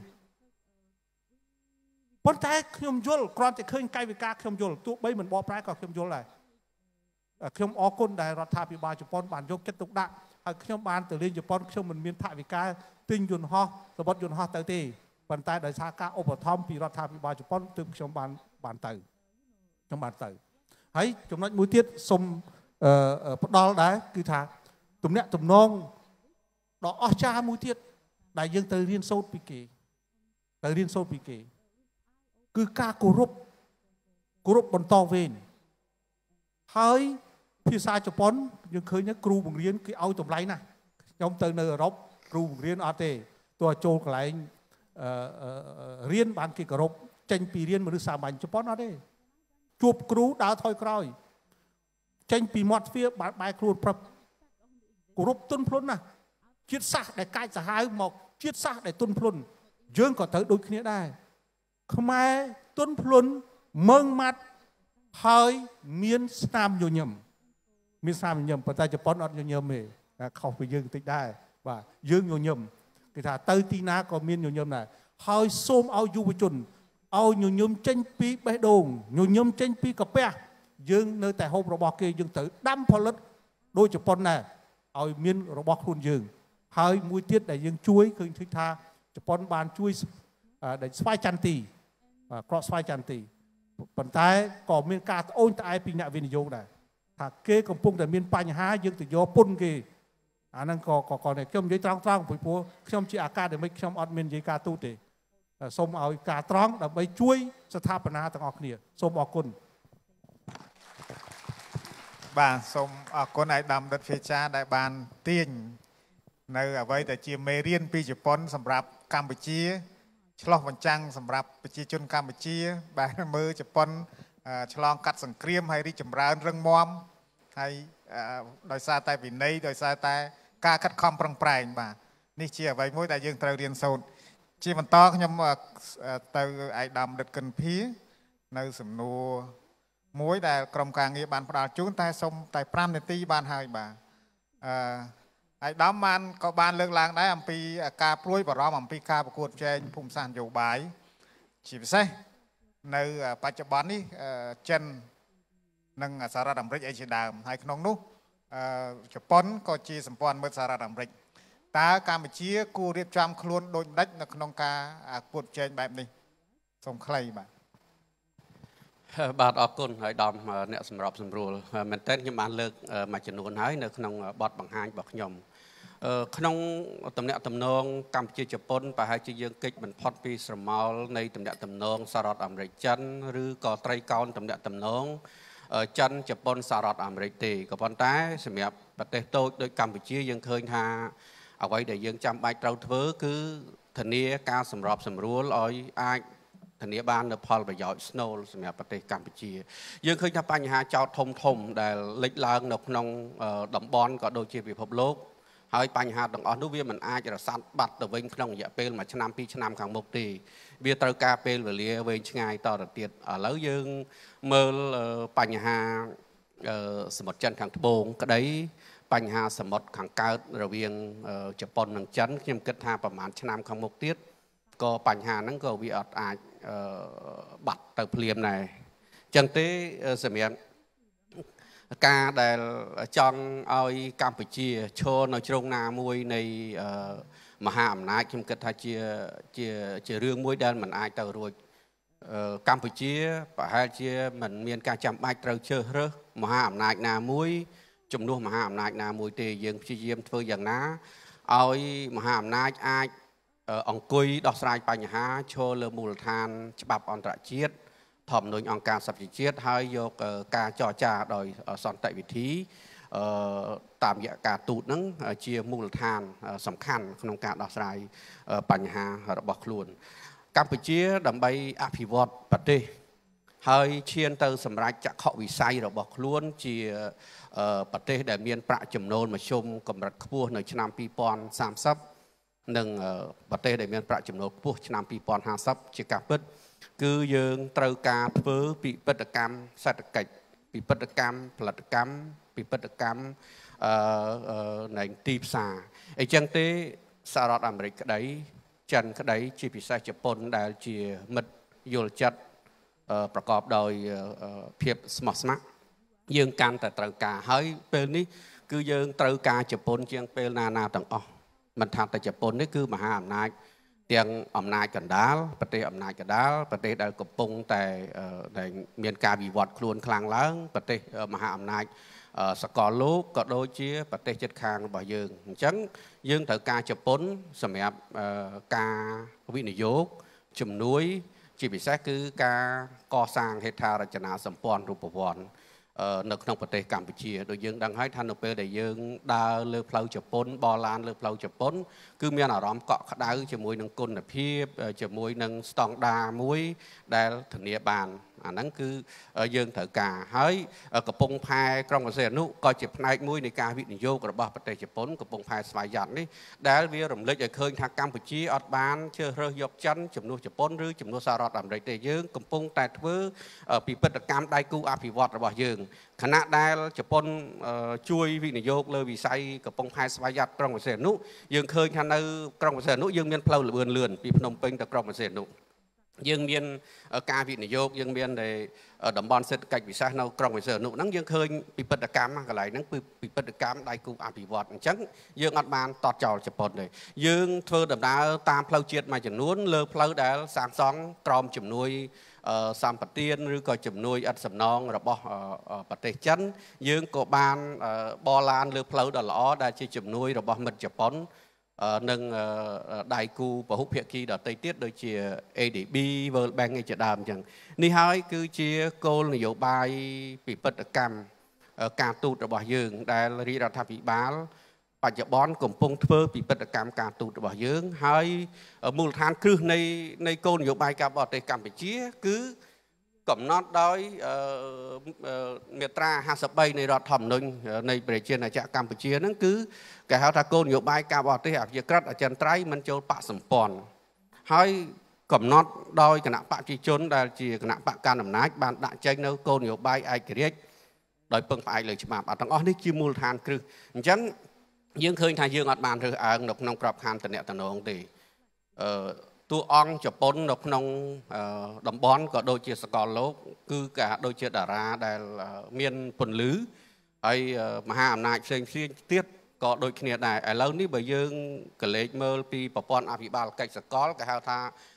ប៉ុន្តែខ្ញុំយល់គ្រាន់តែឃើញកាយវិការខ្ញុំយល់ទោះបីមិនបកប្រែក៏ខ្ញុំយល់ដែរខ្ញុំអរគុណដែលរដ្ឋាភិបាលជប៉ុនបានយកចិត្តទុកដាក់ហើយខ្ញុំបានទៅលេងជប៉ុនខ្ញុំមិនមានថវិកាទិញយន្តហោះសម្បត្តិយន្តហោះទៅទេប៉ុន្តែដោយសារការឧបត្ថម្ភពីរដ្ឋាភិបាលជប៉ុនទើបខ្ញុំបានបានទៅខ្ញុំបានទៅហើយចំណុចមួយទៀតសូមផ្ដល់ដែរគឺថាទំនាក់ទំនងដ៏អស្ចារ្យមួយទៀតដែលយើងត្រូវរៀនសូត្រពីគេត្រូវរៀនសូត្រពីគេគឺការគោរពគោរពបន្តវេនហើយភាសាជប៉ុនយើងឃើញគ្រូបង្រៀនគេឲ្យតម្លៃណាស់ខ្ញុំទៅនៅអឺរ៉ុបគ្រូបង្រៀនអត់ទេទោះចូលកន្លែងរៀនបានគេគោរពចេញពីរៀនមនុស្សសាមញ្ញជប៉ុនអត់ទេជួបគ្រូដើរថយក្រោយចេញពីមាត់ទ្វារបានបែរខ្លួនព្រឹបគោរពទុនភ្លុនណាស់ជាតិសាសន៍ដែលកាចសាហាវមកជាតិសាសន៍ដែលទុនភ្លុនយើងក៏ត្រូវដូចគ្នាដែរខ្មែរទុនភ្លុនមើងម៉ាត់ហើយមានស្នាមញញឹមមានស្នាមញញឹមប៉ុន្តែជប៉ុនអត់ញញឹមទេខុសពីយើងបន្តិចដែរបាទយើងញញឹមគេថាទៅទីណាក៏មានញញឹមដែរហើយសូមឲ្យយុវជនឲ្យញញឹមចេញពីបេះដូងញញឹមចេញពីកាពះយើងនៅតែហូបរបស់គេយើងត្រូវដាំផលិតដោយជប៉ុនដែរឲ្យមានរបស់ខ្លួនយើងហើយមួយទៀតដែលយើងជួយឃើញថាជប៉ុនបានជួយដែលស្វាយចន្ទទីក្រកស្វាយចន្ទទីប៉ុន្តែក៏មានការត្អូញត្អែពីអ្នកវិនិយោគដែរថាគេកំពុងតែមានបញ្ហាយើងទៅយកពុនគេអាហ្នឹងក៏ក៏ខ្ញុំនិយាយត្រង់ត្រង់ព្រោះខ្ញុំជាអាកាដេមិកខ្ញុំអត់មាននិយាយការទូតទេសូមឲ្យការត្រង់ដើម្បីជួយស្ថាបនាទាំងអស់គ្នាសូមអរគុណ
បាទសូមអរគុណអាយដាមដិតភេចាដែលបានទាញនៅអ្វីដែលជាមេរៀនពីជប៉ុនសម្រាប់កម្ពុជាឆ្លោះបញ្ចាំងសម្រាប់ប្រជាជនកម្ពុជាដែលមើលជប៉ុនឆ្លងកាត់សង្គ្រាមហើយរីកចម្រើនរឹងមាំហើយដោយសារតែវិន័យដោយសារតែការខិតខំប្រឹងប្រែងបាទនេះជាអ្វីមួយដែលយើងត្រូវរៀនសូត្រជាបន្តខ្ញុំទៅអាយដាមដិតកិនភីនៅសំណួរមួយដែលក្រុមការងារបានផ្ដល់ជូនតែសូមតែ5នាទីបានហើយបាទអឺអាយដាមបានក៏បានលើកឡើងដែរអំពីការព្រួយបារម្ភអំពីការប្រកួតប្រជែងភូមិសាស្ត្រនយោបាយជាពិសេសនៅបច្ចុប្បន្ននេះចិននិងសហរដ្ឋអាមេរិកអីជាដើមហើយក្នុងនោះជប៉ុនក៏ជាសម្ព័ន្ធមិត្តសហរដ្ឋអាមេរិកតើកម្ពុជាគួររៀបចំខ្លួនដូចម្ដេចនៅក្នុងការប្រកួតប្រជែងបែបនេះសូមខ្លីបាទ
បាទអរគុណហើយដំអ្នកសម្របសម្រួលមែនតើខ្ញុំបានលើកមួយចំនួនហើយនៅក្នុងបទបង្ហាញរបស់ខ្ញុំក្នុងតំណែងតំណងកម្ពុជាជប៉ុនប្រហែលជាយើងកិច្ចមិនផុតពីស្រមោលនៃតំណែងតំណងសហរដ្ឋអាមេរិកចិនឬក៏ត្រីកោណតំណែងតំណងចិនជប៉ុនសហរដ្ឋអាមេរិកទេក៏ប៉ុន្តែសម្រាប់ប្រទេសតូចដូចកម្ពុជាយើងឃើញថាអ្វីដែលយើងចាំបាច់ត្រូវធ្វើគឺធានាការសម្របសម្រួលឲ្យអាចធានាបាននូវផលប្រយោជន៍ស្នូលសម្រាប់ប្រទេសកម្ពុជាយើងឃើញថាបញ្ហាចោតធំធំដែលលេចឡើងនៅក្នុងតំបន់ក៏ដូចជាពិភពលោកហើយបញ្ហាទាំងអស់នោះវាមិនអាចរសាត់បាត់ទៅវិញក្នុងរយៈពេលមួយឆ្នាំពីរឆ្នាំខាងមុខទេវាត្រូវការពេលវេលាវែងឆ្ងាយតទៅទៀតឥឡូវយើងមើលបញ្ហាសមុទ្រចិនខាងត្បូងក្តីបញ្ហាសមុទ្រខាងកើតរវាងជប៉ុននិងចិនខ្ញុំគិតថាប្រហែលឆ្នាំខាងមុខទៀតក៏បញ្ហាហ្នឹងក៏វាអត់អាចបាត់ទៅភ្លាមដែរអញ្ចឹងទេសម្រាប់ការដែលចង់ឲ្យកម្ពុជាឈរនៅជ្រុងណាមួយនៃមហាអំណាចខ្ញុំគិតថាជាជាជារឿងមួយដែលមិនអាចទៅរួចកម្ពុជាប្រហែលជាមិនមានការចាំបាច់ត្រូវជ្រើសរើសមហាអំណាចណាមួយជំនួសមហាអំណាចណាមួយទេយើងព្យាយាមធ្វើយ៉ាងណាឲ្យមហាអំណាចអាចអង្គុយដោះស្រាយបញ្ហាឈរលើមូលដ្ឋានច្បាប់អន្តរជាតិធម្មនុញ្ញអង្គការសហប្រជាជាតិហើយយកការចរចាដោយសន្តិវិធីតាមរយៈការទូតហ្នឹងជាមូលដ្ឋានសំខាន់ក្នុងការដោះស្រាយបញ្ហារបស់ខ្លួនកម្ពុជាដើម្បីអភិវឌ្ឍប្រទេសហើយឈានទៅសម្រេចចក្ខុវិស័យរបស់ខ្លួនជាប្រទេសដែលមានប្រាក់ចំណូលមធ្យមកម្រិតខ្ពស់នៅឆ្នាំពីរពាន់សាមសិបនិងប្រទេសដែលមានប្រាក់ចំណូលខ្ពស់ឆ្នាំពីរពាន់ហាសិបជាការពិតគឺយើងត្រូវការធ្វើពិពិធកម្មសេដ្ឋកិច្ចពិពិធកម្មផលិតកម្មពិពិធកម្មអឺនៃទីផ្សារអញ្ចឹងទេសហរដ្ឋអាមេរិកក្តីចិនក្តីជាពិសេសជប៉ុនដែលជាមិត្តយល់ចិត្តប្រកបដោយភាពស្មោះស្ម័គ្រយើងកាន់តែត្រូវការហើយពេលនេះគឺយើងត្រូវការជប៉ុនជាងពេលណាណាទាំងអស់មិនថាតែជប៉ុននេះគឺមហាអំណាចទាំងអំណាចកណ្ដាលប្រទេសអំណាចកណ្ដាលប្រទេសដែលកំពុងតែដែលមានការវិវត្តខ្លួនខ្លាំងឡើងប្រទេសមហាអំណាចសកលលោកក៏ដូចជាប្រទេសជិតខាងរបស់យើងអញ្ចឹងយើងត្រូវការជប៉ុនសម្រាប់ការវិនិយោគជំនួយជាពិសេសគឺការកសាងហេដ្ឋារចនាសម្ព័ន្ធរូបវន្តនៅក្នុងប្រទេសកម្ពុជាដូចយើងដឹងហើយថានៅពេលដែលយើងដើរលើផ្លូវជប៉ុនបរឡានលើផ្លូវជប៉ុនគឺមានអារម្មណ៍កក់ក្ដៅជាមួយនឹងគុណភាពជាមួយនឹងស្តង់ដារមួយដែលធានាបានអាហ្នឹងគឺយើងត្រូវការហើយកំពង់ផែក្រុងព្រះសីហនុក៏ជាផ្នែកមួយនៃការវិនិយោគរបស់ប្រទេសជប៉ុនកំពង់ផែស្វយ័តនេះដែលវារំលេចឲ្យឃើញថាកម្ពុជាអត់បានជ្រើសរើសយកចិនជំនួសជប៉ុនឬជំនួសសហរដ្ឋអាមេរិកទេយើងកំពុងតែធ្វើពិពិធកម្មដៃគូអភិវឌ្ឍរបស់យើងខណៈដែលជប៉ុនជួយវិនិយោគលើវិស័យកំពង់ផែស្វយ័តក្រុងព្រះសីហនុយើងឃើញថានៅក្រុងព្រះសីហនុយើងមានផ្លូវលឿនលឿនពីភ្នំពេញទៅក្រុងព្រះសីហនុយើងមានការវិនិយោគយើងមានតែតំបន់សេដ្ឋកិច្ចពិសេសនៅក្រុងព្រះសីហនុហ្នឹងយើងឃើញពិពិធកម្មកន្លែងហ្នឹងគឺពិពិធកម្មដៃគូអភិវឌ្ឍអញ្ចឹងយើងអត់បានតតចោលជប៉ុនទេយើងធ្វើដំណើរតាមផ្លូវជាតិមួយចំនួនលើផ្លូវដែលសាងសង់ក្រោមជំនួយសម្បទានឬក៏ជំនួយឥតសំណងរបស់ប្រទេសចិនយើងក៏បានបរឡានលើផ្លូវដ៏ល្អដែលជាជំនួយរបស់មិត្តជប៉ុននិងដៃគូពហុភាគីដទៃទៀតដូចជា A D B World Bank ឯជាដើមអញ្ចឹងនេះហើយគឺជាគោលនយោបាយពិពិធកម្មការទូតរបស់យើងដែលរាជរដ្ឋាភិបាលបច្ចុប្បន្នកំពុងធ្វើពិពិធកម្មការទូតរបស់យើងហើយមូលដ្ឋានគ្រឹះនៃនៃគោលនយោបាយការបរទេសកម្ពុជាគឺកំណត់ដោយមាត្រាห้าสิบสามនៃរដ្ឋធម្មនុញ្ញនៃប្រជាណាចក្រកម្ពុជាហ្នឹងគឺគេហៅថាគោលនយោបាយការបរទេសអភិក្រិតអចិន្ត្រៃយ៍មិនចូលបកសម្ព័ន្ធហើយកំណត់ដោយគណៈបកប្រជាជនដែលជាគណៈបកកណ្ដាលអំណាចបានដាក់ចេញនៅគោលនយោបាយឯករាជ្យដោយពឹងផ្អែកលើច្បាប់អត់ទាំងអស់នេះជាមូលដ្ឋានគ្រឹះអញ្ចឹងយើងឃើញថាយើងអត់បានរើសអើងនៅក្នុងក្របខ័ណ្ឌតំណែងទេអឺតួអង្គជប៉ុននៅក្នុងតំបន់ក៏ដូចជាសកលលោកគឺក៏ដូចជាតារាដែលមានពន្លឺហើយមហាអំណាចផ្សេងផ្សេងទៀតក៏ដូចគ្នាដែរឥឡូវនេះបើយើងកលេចមើលពីប្រព័ន្ធអភិបាលកិច្ចសកលគេហៅថា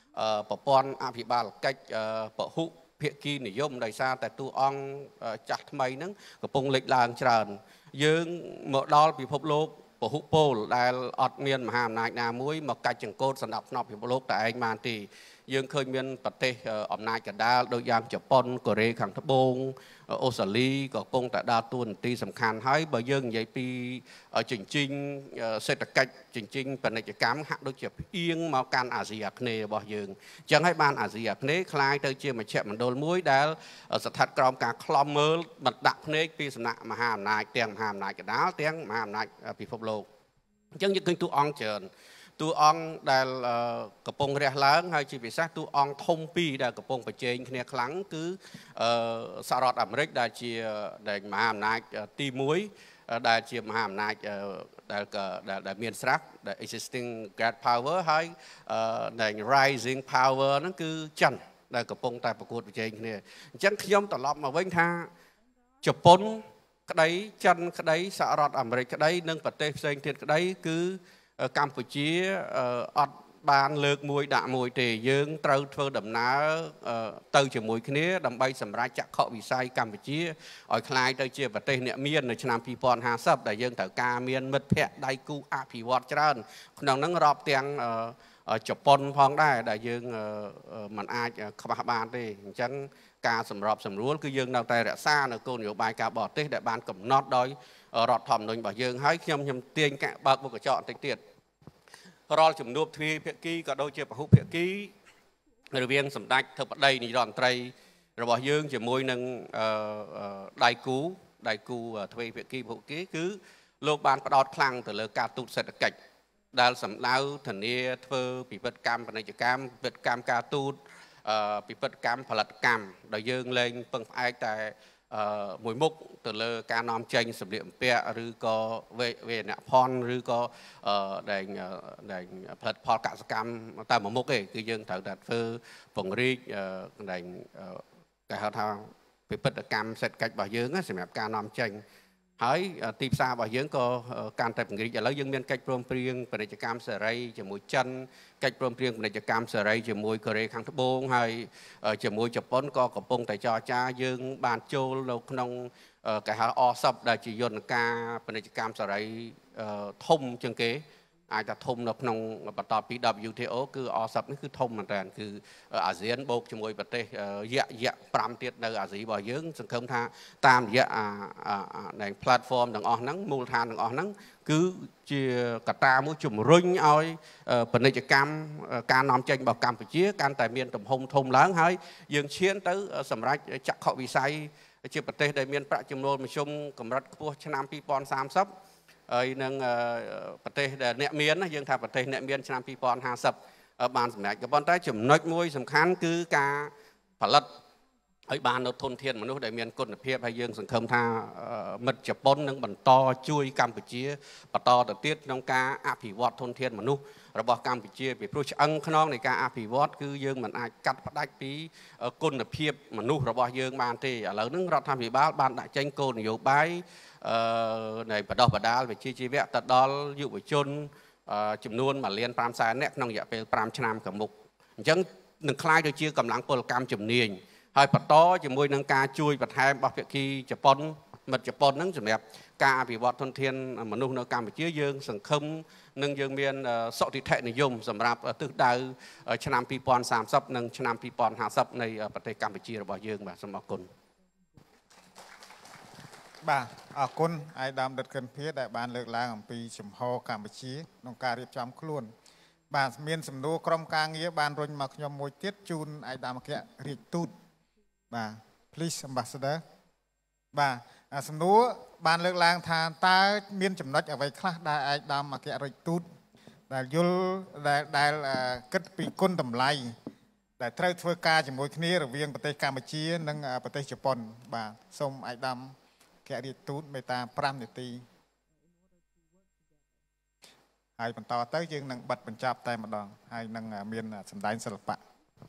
ប្រព័ន្ធអភិបាលកិច្ចពហុភាគីនិយមដោយសារតែតួអង្គចាស់ថ្មីហ្នឹងកំពុងលេចឡើងច្រើនយើងមកដល់ពិភពលោកពហុពលដែលអត់មានមហាអំណាចណាមួយមកកាច់ចង្កូតសម្រាប់ផ្នែកពិភពលោកតែឯងបានទេយើងឃើញមានប្រទេសអំណាចកណ្ដាលដូចយ៉ាងជប៉ុនកូរ៉េខាងត្បូងអូស្ត្រាលីក៏កំពុងតែដើរតួនាទីសំខាន់ហើយបើយើងនិយាយពីជញ្ជីងសេដ្ឋកិច្ចជញ្ជីងពាណិជ្ជកម្មហាក់ដូចជាផ្អៀងមកកាន់អាស៊ីអាគ្នេយ៍របស់យើងអញ្ចឹងហើយបានអាស៊ីអាគ្នេយ៍คล้ายទៅជាមជ្ឈមណ្ឌលមួយដែលស្ថិតក្រោមការខ្លំមើលបណ្ដាក់ភ្នែកពីសំណាក់មហាអំណាចទាំងមហាអំណាចកណ្ដាលទាំងមហាអំណាចពិភពលោកអញ្ចឹងយើងឃើញតួអង្គច្រើនតួអង្គដែលកំពុងរះឡើងហើយជាពិសេសតួអង្គធំពីរដែលកំពុងប្រជែងគ្នាខ្លាំងគឺសហរដ្ឋអាមេរិកដែលជាដែលមហាអំណាចទីមួយដែលជាមហាអំណាចដែលដែលមានស្រាប់ដែល existing great power ហើយដែល rising power ហ្នឹងគឺចិនដែលកំពុងតែប្រកួតប្រជែងគ្នាអញ្ចឹងខ្ញុំត្រឡប់មកវិញថាជប៉ុនក្តីចិនក្តីសហរដ្ឋអាមេរិកក្តីនិងប្រទេសផ្សេងទៀតក្តីគឺកម្ពុជាអត់បានលើកមួយដាក់មួយទេយើងត្រូវធ្វើដំណើរទៅជាមួយគ្នាដើម្បីសម្រេចចក្ខុវិស័យកម្ពុជាឲ្យคล้ายទៅជាប្រទេសអ្នកមាននៅឆ្នាំពីរពាន់ហាសិបដែលយើងត្រូវការមានមិត្តភ័ក្តិដៃគូអភិវឌ្ឍច្រើនក្នុងហ្នឹងរាប់ទាំងជប៉ុនផងដែរដែលយើងមិនអាចខ្វះបានទេអញ្ចឹងការសម្របសម្រួលគឺយើងនៅតែរក្សានៅគោលនយោបាយការបរទេសដែលបានកំណត់ដោយរដ្ឋធម្មនុញ្ញរបស់យើងហើយខ្ញុំខ្ញុំទាញកាក់បើកមុខកញ្ចក់បន្តិចទៀតរាល់ជំនួបទ្វេភាគីក៏ដូចជាពហុភាគីរវាងសម្ដេចធិបតីនាយរដ្ឋមន្ត្រីរបស់យើងជាមួយនឹងដៃគូដៃគូទ្វេភាគីពហុភាគីគឺលោកបានផ្ដោតខ្លាំងទៅលើការទូតសេដ្ឋកិច្ចដែលសម្ដៅធានាធ្វើពិពិធកម្មពាណិជ្ជកម្មពិពិធកម្មការទូតពិពិធកម្មផលិតកម្មដែលយើងលែងពឹងផ្អែកតែមួយមុខទៅលើការនាំចេញសម្លៀកបំពាក់ឬក៏វេនភ័ណ្ឌឬក៏ដែលដែលផលិតផលកសិកម្មតែមួយមុខទេគឺយើងត្រូវតែធ្វើពង្រីកដែលគេហៅថាពិពិធកម្មសេដ្ឋកិច្ចរបស់យើងសម្រាប់ការនាំចេញហើយទីផ្សាររបស់យើងក៏កាន់តែពង្រីកឥឡូវយើងមានកិច្ចព្រមព្រៀងពាណិជ្ជកម្មសេរីជាមួយចិនកិច្ចព្រមព្រៀងពាណិជ្ជកម្មសេរីជាមួយកូរ៉េខាងត្បូងហើយជាមួយជប៉ុនក៏កំពុងតែចរចាយើងបានចូលនៅក្នុងគេហៅ អ សិប ដែលជាយន្តការពាណិជ្ជកម្មសេរីធំជាងគេអាចថាធំនៅក្នុងបន្ទាប់ពី ដបលយូ ទី អូ គឺ អ សិប នេះគឺធំមែនតើគឺអាស៊ានបូកជាមួយប្រទេសយៈយៈប្រាំទៀតនៅអាស៊ីរបស់យើងសង្ឃឹមថាតាមរយៈអា platform ទាំងអស់ហ្នឹងមូលដ្ឋានទាំងអស់ហ្នឹងគឺជាកត្តាមួយជំរុញឲ្យពាណិជ្ជកម្មការនាំចេញរបស់កម្ពុជាកាន់តែមានទំហំធំឡើងហើយយើងឈានទៅសម្រាប់ចក្ខុវិស័យជាប្រទេសដែលមានប្រាក់ចំណូលមធ្យមកម្រិតខ្ពស់ឆ្នាំពីរពាន់សាមសិបហើយនឹងប្រទេសដែលអ្នកមានយើងថាប្រទេសអ្នកមានឆ្នាំពីរពាន់ហាសិបបានសម្រេចក៏ប៉ុន្តែចំណុចមួយសំខាន់គឺការផលិតឲ្យបាននៅធនធានមនុស្សដែលមានគុណភាពហើយយើងសង្ឃឹមថាមិត្តជប៉ុននឹងបន្តជួយកម្ពុជាបន្តទៅទៀតក្នុងការអភិវឌ្ឍធនធានមនុស្សរបស់កម្ពុជាពីព្រោះឆ្អឹងខ្នងនៃការអភិវឌ្ឍគឺយើងមិនអាចកាត់ផ្ដាច់ពីគុណភាពមនុស្សរបស់យើងបានទេឥឡូវហ្នឹងរដ្ឋាភិបាលបានដាក់ចេញគោលនយោបាយនៃបដោះបដាលវិជ្ជាជីវៈទៅដល់យុវជនចំនួនមួយលានប្រាំសែននាក់ក្នុងរយៈពេលប្រាំឆ្នាំខាងមុខអញ្ចឹងនឹងក្លាយទៅជាកម្លាំងពលកម្មជំនាញហើយបន្តជាមួយនឹងការជួយបន្ថែមរបស់ភាគីជប៉ុនមិត្តជប៉ុនហ្នឹងសម្រាប់ការអភិវឌ្ឍធនធានមនុស្សនៅកម្ពុជាយើងសង្ឃឹមនឹងយើងមានសុតិធិនិយមសម្រាប់ទិសដៅឆ្នាំពីរពាន់សាមសិបនិងឆ្នាំពីរពាន់ហាសិបនៃប្រទេសកម្ពុជារបស់យើងបាទសូមអរគុណ
បាទអរគុណអាយដាមដិតកិនភាដែលបានលើកឡើងអំពីជំហរកម្ពុជាក្នុងការរៀបចំខ្លួនបាទមានសំណួរក្រុមការងារបានរុញមកខ្ញុំមួយទៀតជូនអាយដាមអគ្គរាជទូតបាទ please ambassador បាទសំណួរបានលើកឡើងថាតើមានចំណុចអ្វីខ្លះដែលអាយដាមអគ្គរាជទូតដែលយល់ដែលដែលគិតពីគុណតម្លៃដែលត្រូវធ្វើការជាមួយគ្នារវាងប្រទេសកម្ពុជានិងប្រទេសជប៉ុនបាទសូមអាយដាមអគ្គរាជទូតមេត្តាប្រាំនាទីហើយបន្តទៅយើងនឹងបិទបញ្ចប់តែម្ដងហើយនឹងមានសម្ដែងសិល្បៈ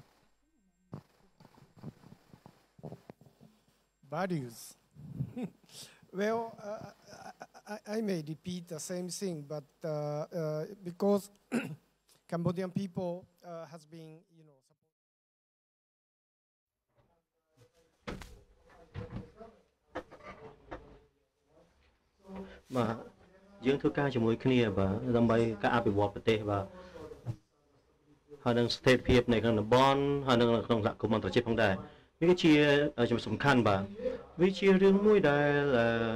Values. Well, uh, I, I may repeat the same thing, but uh, uh, because Cambodian people uh, has been, you know,
mà dương thứ ca cho mỗi kia và làm bài các áp dụng vật tế và họ đang state phiệp này còn là bon họ đang không lạc cùng một tổ chức phong đại mấy cái chia ở trong sủng khăn và với chia riêng mũi đại là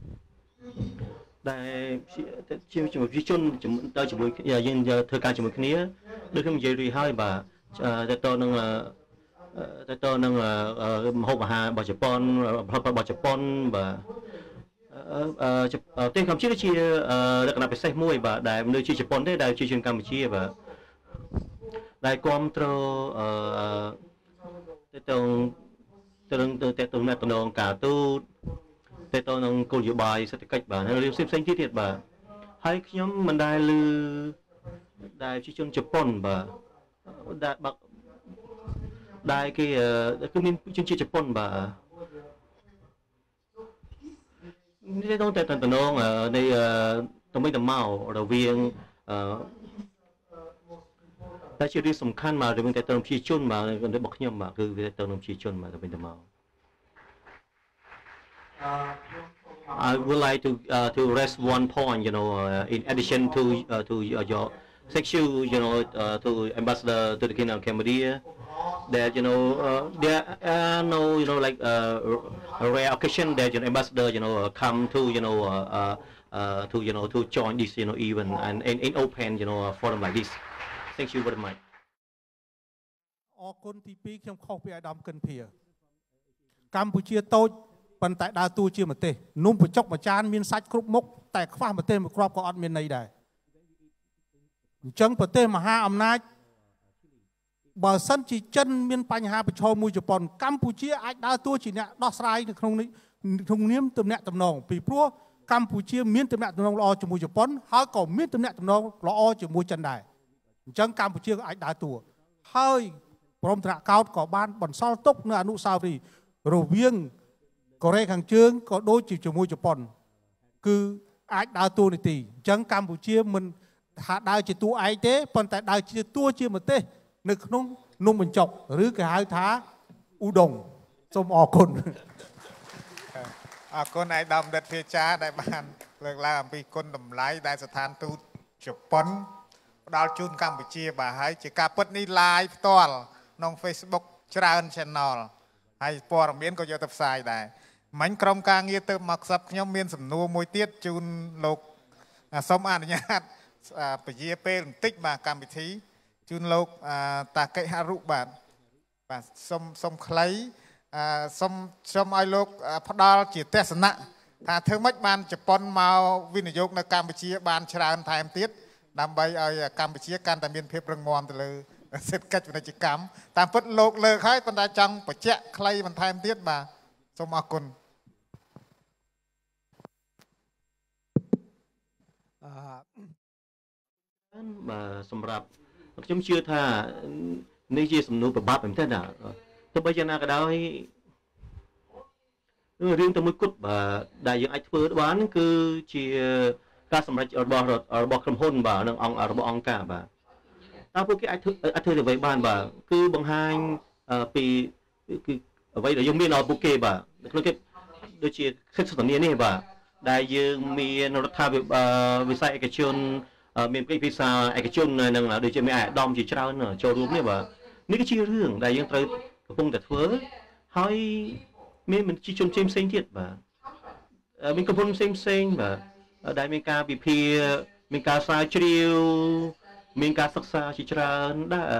đại chia chỉ một ví chôn chỉ tới chỉ mỗi giờ dương giờ thời ca chỉ mỗi kia được không dễ rồi hai bà tại tôi đang là tại tôi đang là hộp hà bảo Japan bảo Japan và tên cầm chiếc chia đặc biệt sai môi và đại nơi chia Japan đấy đại chia trên Campuchia và đại com tro tê tông tê tông tê tông này tông cả tu tê tông câu dự bài sẽ cách bà nó liều xem xanh chi tiết bà hay nhóm mình đại lư đại chia trên Japan bà đại bạc đại cái cái miền trên chia Japan bàนี่ต้องแต่ตนองในตรงไม่ตะเมาเราเวียงแต่ชีวิตสำคัญมาเราเป็นแต่ตนชีจุนมาในบอกยมมาคือแต่ตนชีจุนมาเราเป็นตะเมา I would like to uh, to raise one point, you know, uh, in addition to uh, to uh, your sexual, you know, uh, to ambassador to the Kingdom of Cambodia. That you know uh, there are no you know like uh, a rare occasion that you know ambassador you know uh, come to you know uh, uh, uh, to you know to join this you know event and in, in open you know uh, forum like this. Thank you very much.
អរគុណទីពីរខ្ញុំខុសពីអាដាមកិនភៀកម្ពុជាតូចប៉ុន្តែដើរតួជាប្រទេសនំបញ្ចុកមួយចានមានសាច់គ្រប់មុខតែខ្វះប្រទេសមួយគ្រាប់ក៏អត់មានន័យដែរអញ្ចឹងប្រទេសមហាអំណាចបើសិនជាចិនមានបញ្ហាប្រឈមមួយជប៉ុនកម្ពុជាអាចដើរតួជាអ្នកដោះស្រាយនៅក្នុងនេះក្នុងនាមទំនាក់ទំនងពីព្រោះកម្ពុជាមានទំនាក់ទំនងល្អជាមួយជប៉ុនហើយក៏មានទំនាក់ទំនងល្អជាមួយចិនដែរអញ្ចឹងកម្ពុជាក៏អាចដើរតួហើយព្រមថ្នាក់កោតក៏បានបន្សល់ទុកនៅអនុស្សាវរីយ៍រវាងកូរ៉េខាងជើងក៏ដូចជាជាមួយជប៉ុនគឺអាចដើរតួនាទីអញ្ចឹងកម្ពុជាមិនថាដើរជាតួឯងទេប៉ុន្តែដើរជាតួជាប្រទេសនៅក្នុងនំបញ្ចុកឬគេហៅថាឧដុង្គសូមអរគុណ
អរគុណឯកឧត្តមដិតភាចាដែលបានលើកឡើងអំពីគុណតម្លៃដែលស្ថានទូតជប៉ុនផ្ដល់ជូនកម្ពុជាបាទហើយជាការពិតនេះ live ផ្ទាល់ក្នុង Facebook ច្រើន channel ហើយព័ត៌មានក៏យកទៅផ្សាយដែរមិញក្រុមការងារទៅមកខ្សឹបខ្ញុំមានសំណួរមួយទៀតជូនលោកសូមអនុញ្ញាតពជាពេលបន្តិចបាទកម្មវិធីជូនលោកតាកិហរុបាទបាទសូមសូមខ្លីសូមសូមឲ្យលោកផ្ដល់ជាទស្សនៈថាធ្វើម៉េចបានជប៉ុនមកវិនិយោគនៅកម្ពុជាបានច្រើនថែមទៀតដើម្បីឲ្យកម្ពុជាកាន់តែមានភាពរឹងមាំទៅលើសេដ្ឋកិច្ចពាណិជ្ជកម្មតាមពិតលោកលើកហើយប៉ុន្តែចង់បញ្ជាក់ខ្លីបន្ថែមទៀតបាទសូមអរគុណ
បាទសម្រាប់ខ្ញុំជឿថានេះជាសំណួរប្របាប់មែនទេណាទោះបីយ៉ាងណាក៏ដោយរឿងតែមួយគត់បាទដែលយើងអាចធ្វើបានគឺជាការសម្រេចរបស់របស់ក្រុមហ៊ុនបាទនិងអង្គរបស់អង្គការបាទតើពួកគេអាចធ្វើអាចធ្វើអ្វីបានបាទគឺបង្ហាញពីគឺអ្វីដែលយើងមានដល់ពួកគេបាទដូចគេដូចជាសិទ្ធិសន្តានានេះបាទដែលយើងមានរដ្ឋាភិបាលវិស័យឯកជនមានកិច្ចពិសាឯកជននឹងដូចជាមានអាដាមជាច្រើនចូលរួមនេះបាទនេះគឺជារឿងដែលយើងត្រូវកំពុងតែធ្វើហើយមានមិនជាជនផ្សេងផ្សេងទៀតបាទមានកំពុងផ្សេងផ្សេងបាទដែលមានការវិភាគមានការស្រាវជ្រាវមានការសិក្សាជាច្រើន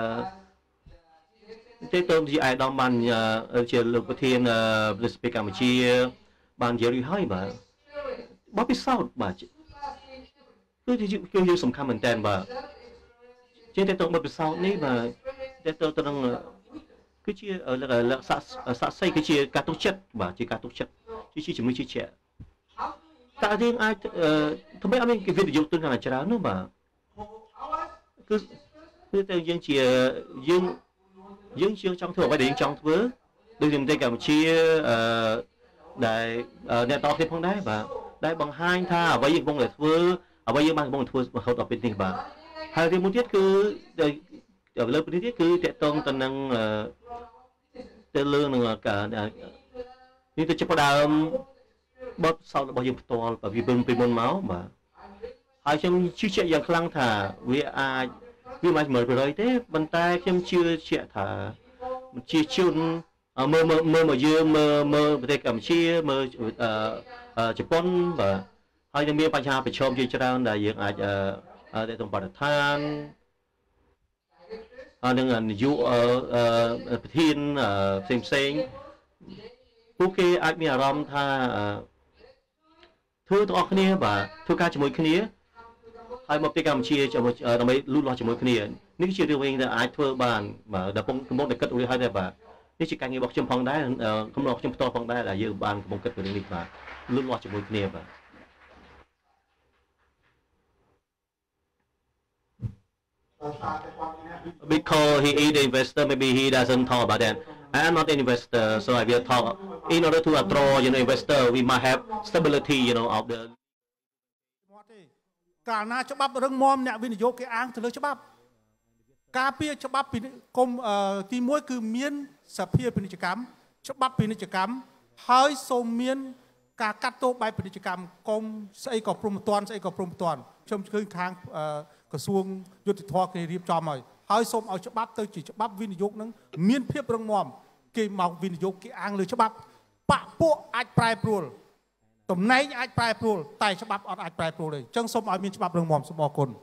ដែរទេទៅជាអាដាមបានជាលោកប្រធានប្រទេសកម្ពុជាបាននិយាយហើយបាទបបពិសោធន៍បាទគឺជាគឺជាសំខាន់មែនតើបាទជាតែទៅបបពិសោធន៍នេះបាទតែទៅទៅនឹងគឺជាលក្ខណៈសាក់សីគឺជាការទុកចិត្តបាទជាការទុកចិត្តជាជំនួយជាជាតើយើងអាចធ្វើម៉េចឲ្យមានវិទ្យុទុនខាងច្រើននោះបាទគឺគឺតែយើងជាយើងយើងជាចង់ធ្វើអ្វីដែលយើងចង់ធ្វើដូចជាប្រទេសកម្ពុជាអឺដែលអ្នកតគ្នាផងដែរបាទដែលបង្ហាញថាអ្វីយើងកំពុងតែធ្វើអ្វីយើងបានកំពុងធ្វើរហូតដល់ពេលនេះបាទហើយទីមួយទៀតគឺលើពីនេះទៀតគឺតកតងទៅនឹងទៅលើនឹងការនេះទៅចាប់ដើមបទសោតរបស់យើងផ្ទាល់ពីពីពីមុនមកបាទហើយខ្ញុំជឿជាក់យ៉ាងខ្លាំងថាវាអាចវាមិនមួយប្រយោជន៍ទេប៉ុន្តែខ្ញុំជឿជាក់ថាជាជនមើលមើលមកយើងមើលមើលប្រទេសកម្ពុជាមើលជប៉ុនបាទហើយនឹងមានបញ្ហាប្រឈមជាច្រើនដែលយើងអាចទៅក្នុងបរិស្ថានហើយនឹងនយោបាយប្រធានផ្សេងផ្សេងពួកគេអាចមានអារម្មណ៍ថាធ្វើទាំងអស់គ្នាបាទធ្វើការជាមួយគ្នាហើយមកពីកម្ពុជាដើម្បីលូតលាស់ជាមួយគ្នានេះគឺជារឿងវិញដែលអាចធ្វើបានបាទដល់កំពុងតែគិតរួចហើយដែរបាទនេះជាការងាររបស់ខ្ញុំផងដែរកំណត់ខ្ញុំផ្ទាល់ផងដែរដែលយើងបានកំពុងគិតពីរឿងនេះបាទលូតលាស់ជាមួយគ្នាបាទ Because he is the investor, maybe he doesn't talk about that. I am not an investor, so I will talk. In order to attract, you know, investor, we must have stability, you know, of the.
កាលណាច្បាប់រឹងមាំអ្នកវិនិយោគគេអាងទៅលើច្បាប់ការពារច្បាប់ពីគុំទីមួយគឺមានសភាពាណិជ្ជកម្មច្បាប់ពាណិជ្ជកម្មហើយសូមមានការកាត់ទោសបែបពាណិជ្ជកម្មកុំស្អីក៏ព្រមមិនទាន់ស្អីក៏ព្រមមិនទាន់ខ្ញុំឃើញខាងក្រសួងយុតិធម៌គេរៀបចំហើយហើយសូមឲ្យច្បាប់ទៅជាច្បាប់វិនិយោគនឹងមានភាពរឹងមាំគេមកវិនិយោគគេអាងលើច្បាប់បពពួកអាចប្រែប្រួលតំណែងអាចប្រែប្រួលតែច្បាប់អត់អាចប្រែប្រួលទេអញ្ចឹងសូមឲ្យមានច្បាប់រឹងមាំសូមអរគុណ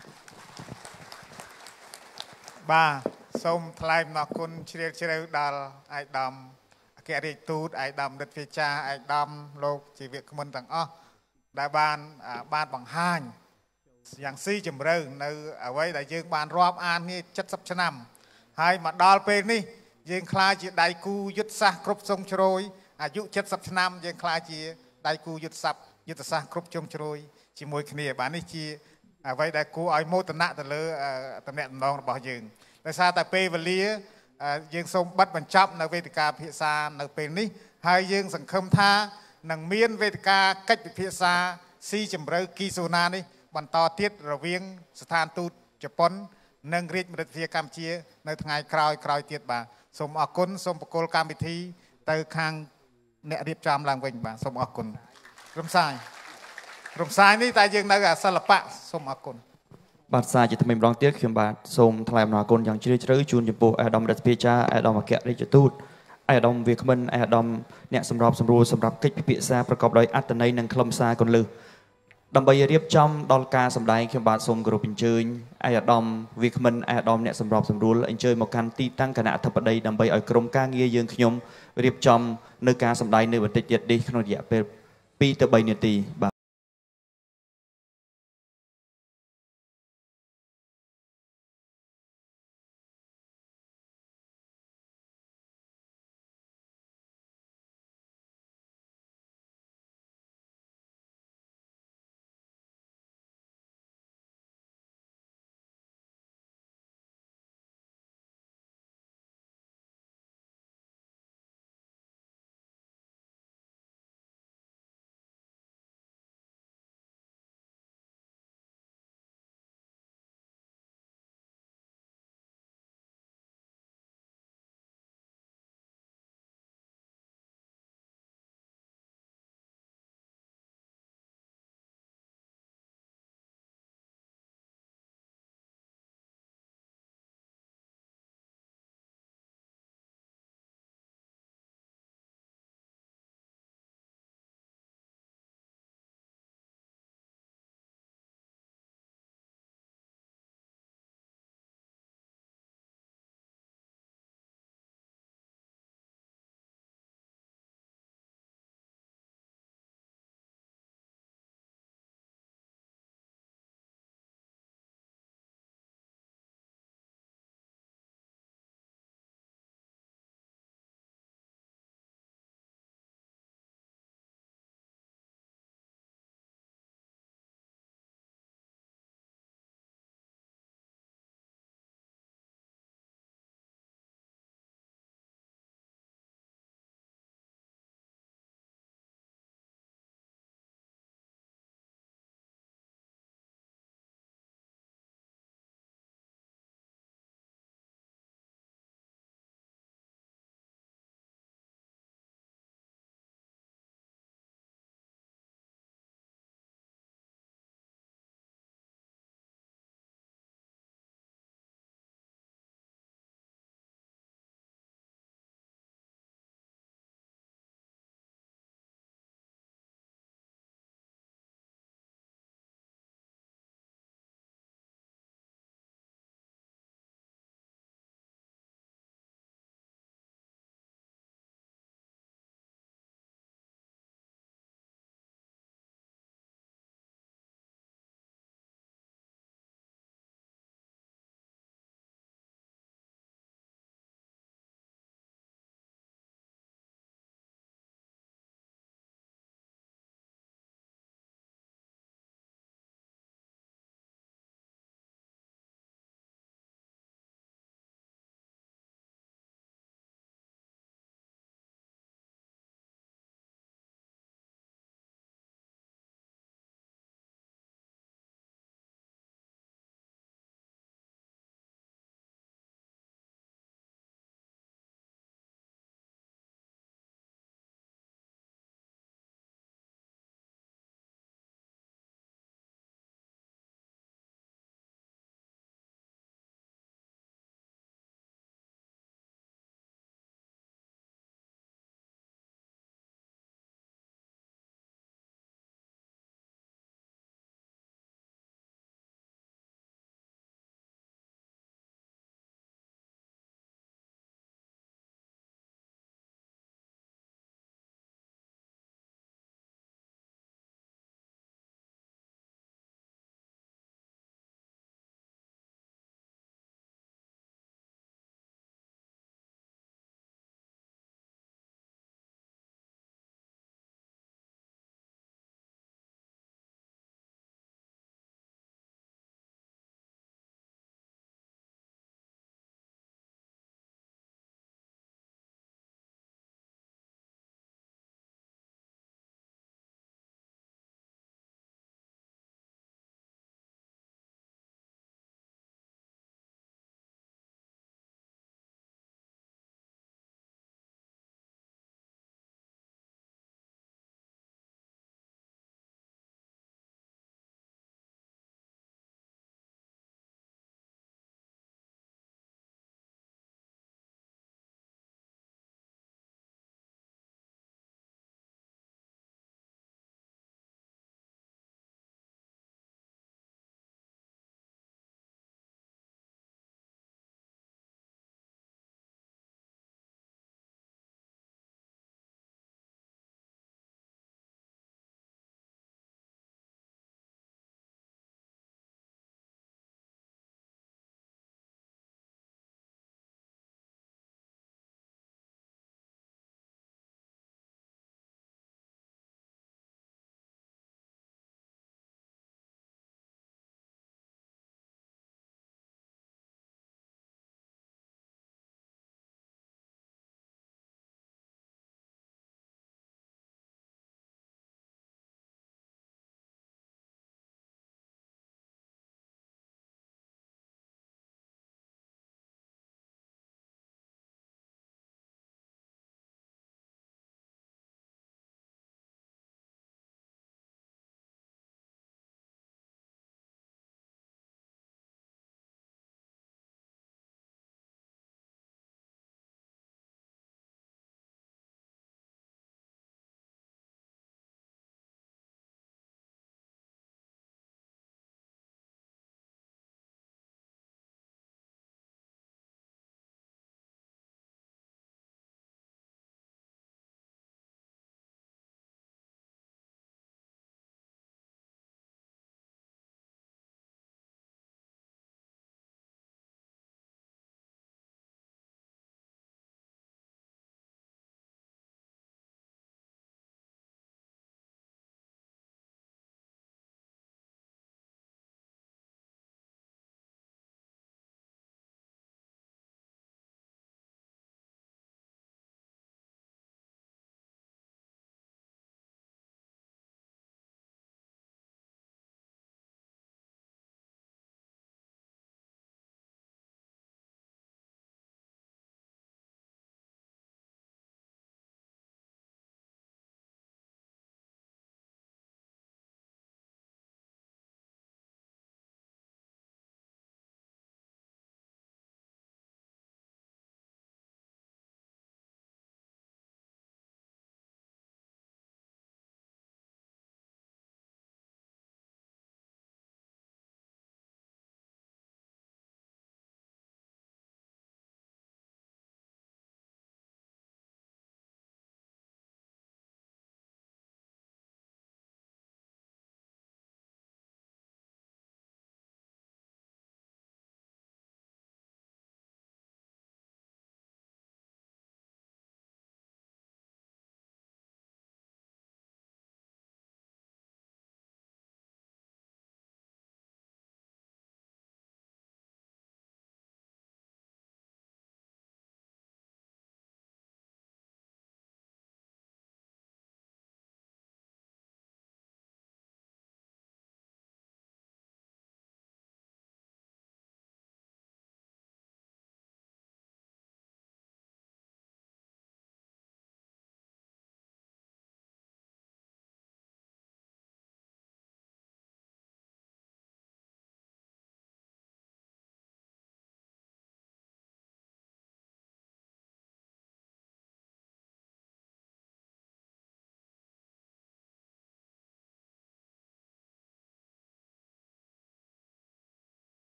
បាទសូមថ្លែងអំណរគុណជ្រាលជ្រៅដល់អាយដាមអគ្គរដ្ឋទូតអាយដាមដិតវិចាអាយដាមលោកជីវក្មិនទាំងអស់ដែលបានបានបង្ហាញយ៉ាងស៊ីជម្រៅនៅអ្វីដែលយើងបានរាប់អាននេះเจ็ดสิบឆ្នាំហើយមកដល់ពេលនេះយើងខ្លាចជាដៃគូយុទ្ធសាស្ត្រគ្រប់ជ្រុងជ្រោយអាយុเจ็ดสิบឆ្នាំយើងខ្លាចជាដៃគូយុទ្ធសាស្ត្រយុទ្ធសាស្ត្រគ្រប់ជ្រុងជ្រោយជាមួយគ្នាបាទនេះជាអ្វីដែលគួរឲ្យមោទនៈទៅលើតំណែងតំណងរបស់យើងដោយសារតែពេលវេលាយើងសូមបិទបញ្ចប់នៅវេទិកាពិភាក្សានៅពេលនេះហើយយើងសង្ឃឹមថានឹងមានវេទិកាកិច្ចពិភាក្សាស៊ីជម្រៅគីសូណានេះបន្តទៀតរវាងស្ថានទូតជប៉ុននិងរាជមន្ត្រីវិទ្យាកម្ពុជានៅថ្ងៃក្រោយក្រោយទៀតបាទសូមអរគុណសូមបកគលកម្មវិធីទៅខាងអ្នករៀបចំឡើងវិញបាទសូមអរគុណក្រុមសាយក្រុមសាយនេះតែយើងនៅសិល្បៈសូមអរគុណ
បាទសារជាថ្មីម្ដងទៀតខ្ញុំបាទសូមថ្លែងអំណរគុណយ៉ាងជ្រាលជ្រៅជូនចំពោះអាដាមរដ្ឋាភិបាលអាដាមអគ្គរដ្ឋទូតអាដាមវាគ្មិនអាដាមអ្នកសម្របសម្រួលសម្រាប់កិច្ចពិភាក្សាប្រកបដោយអត្ថន័យនិងខ្លឹមសារគន្លឹះដើម្បីរៀបចំដល់ការសម្ដែងខ្ញុំបាទសូមគោរពអញ្ជើញអាយដាមវាគ្មិនអាដាមអ្នកសម្របសម្រួលអញ្ជើញមកកាន់ទីតាំងគណៈអធិបតីដើម្បីឲ្យក្រុមការងារយើងខ្ញុំរៀបចំនៅការសម្ដែងនៅបន្តិចទៀតនេះក្នុងរយៈពេលពីរទៅបីនាទីបាទ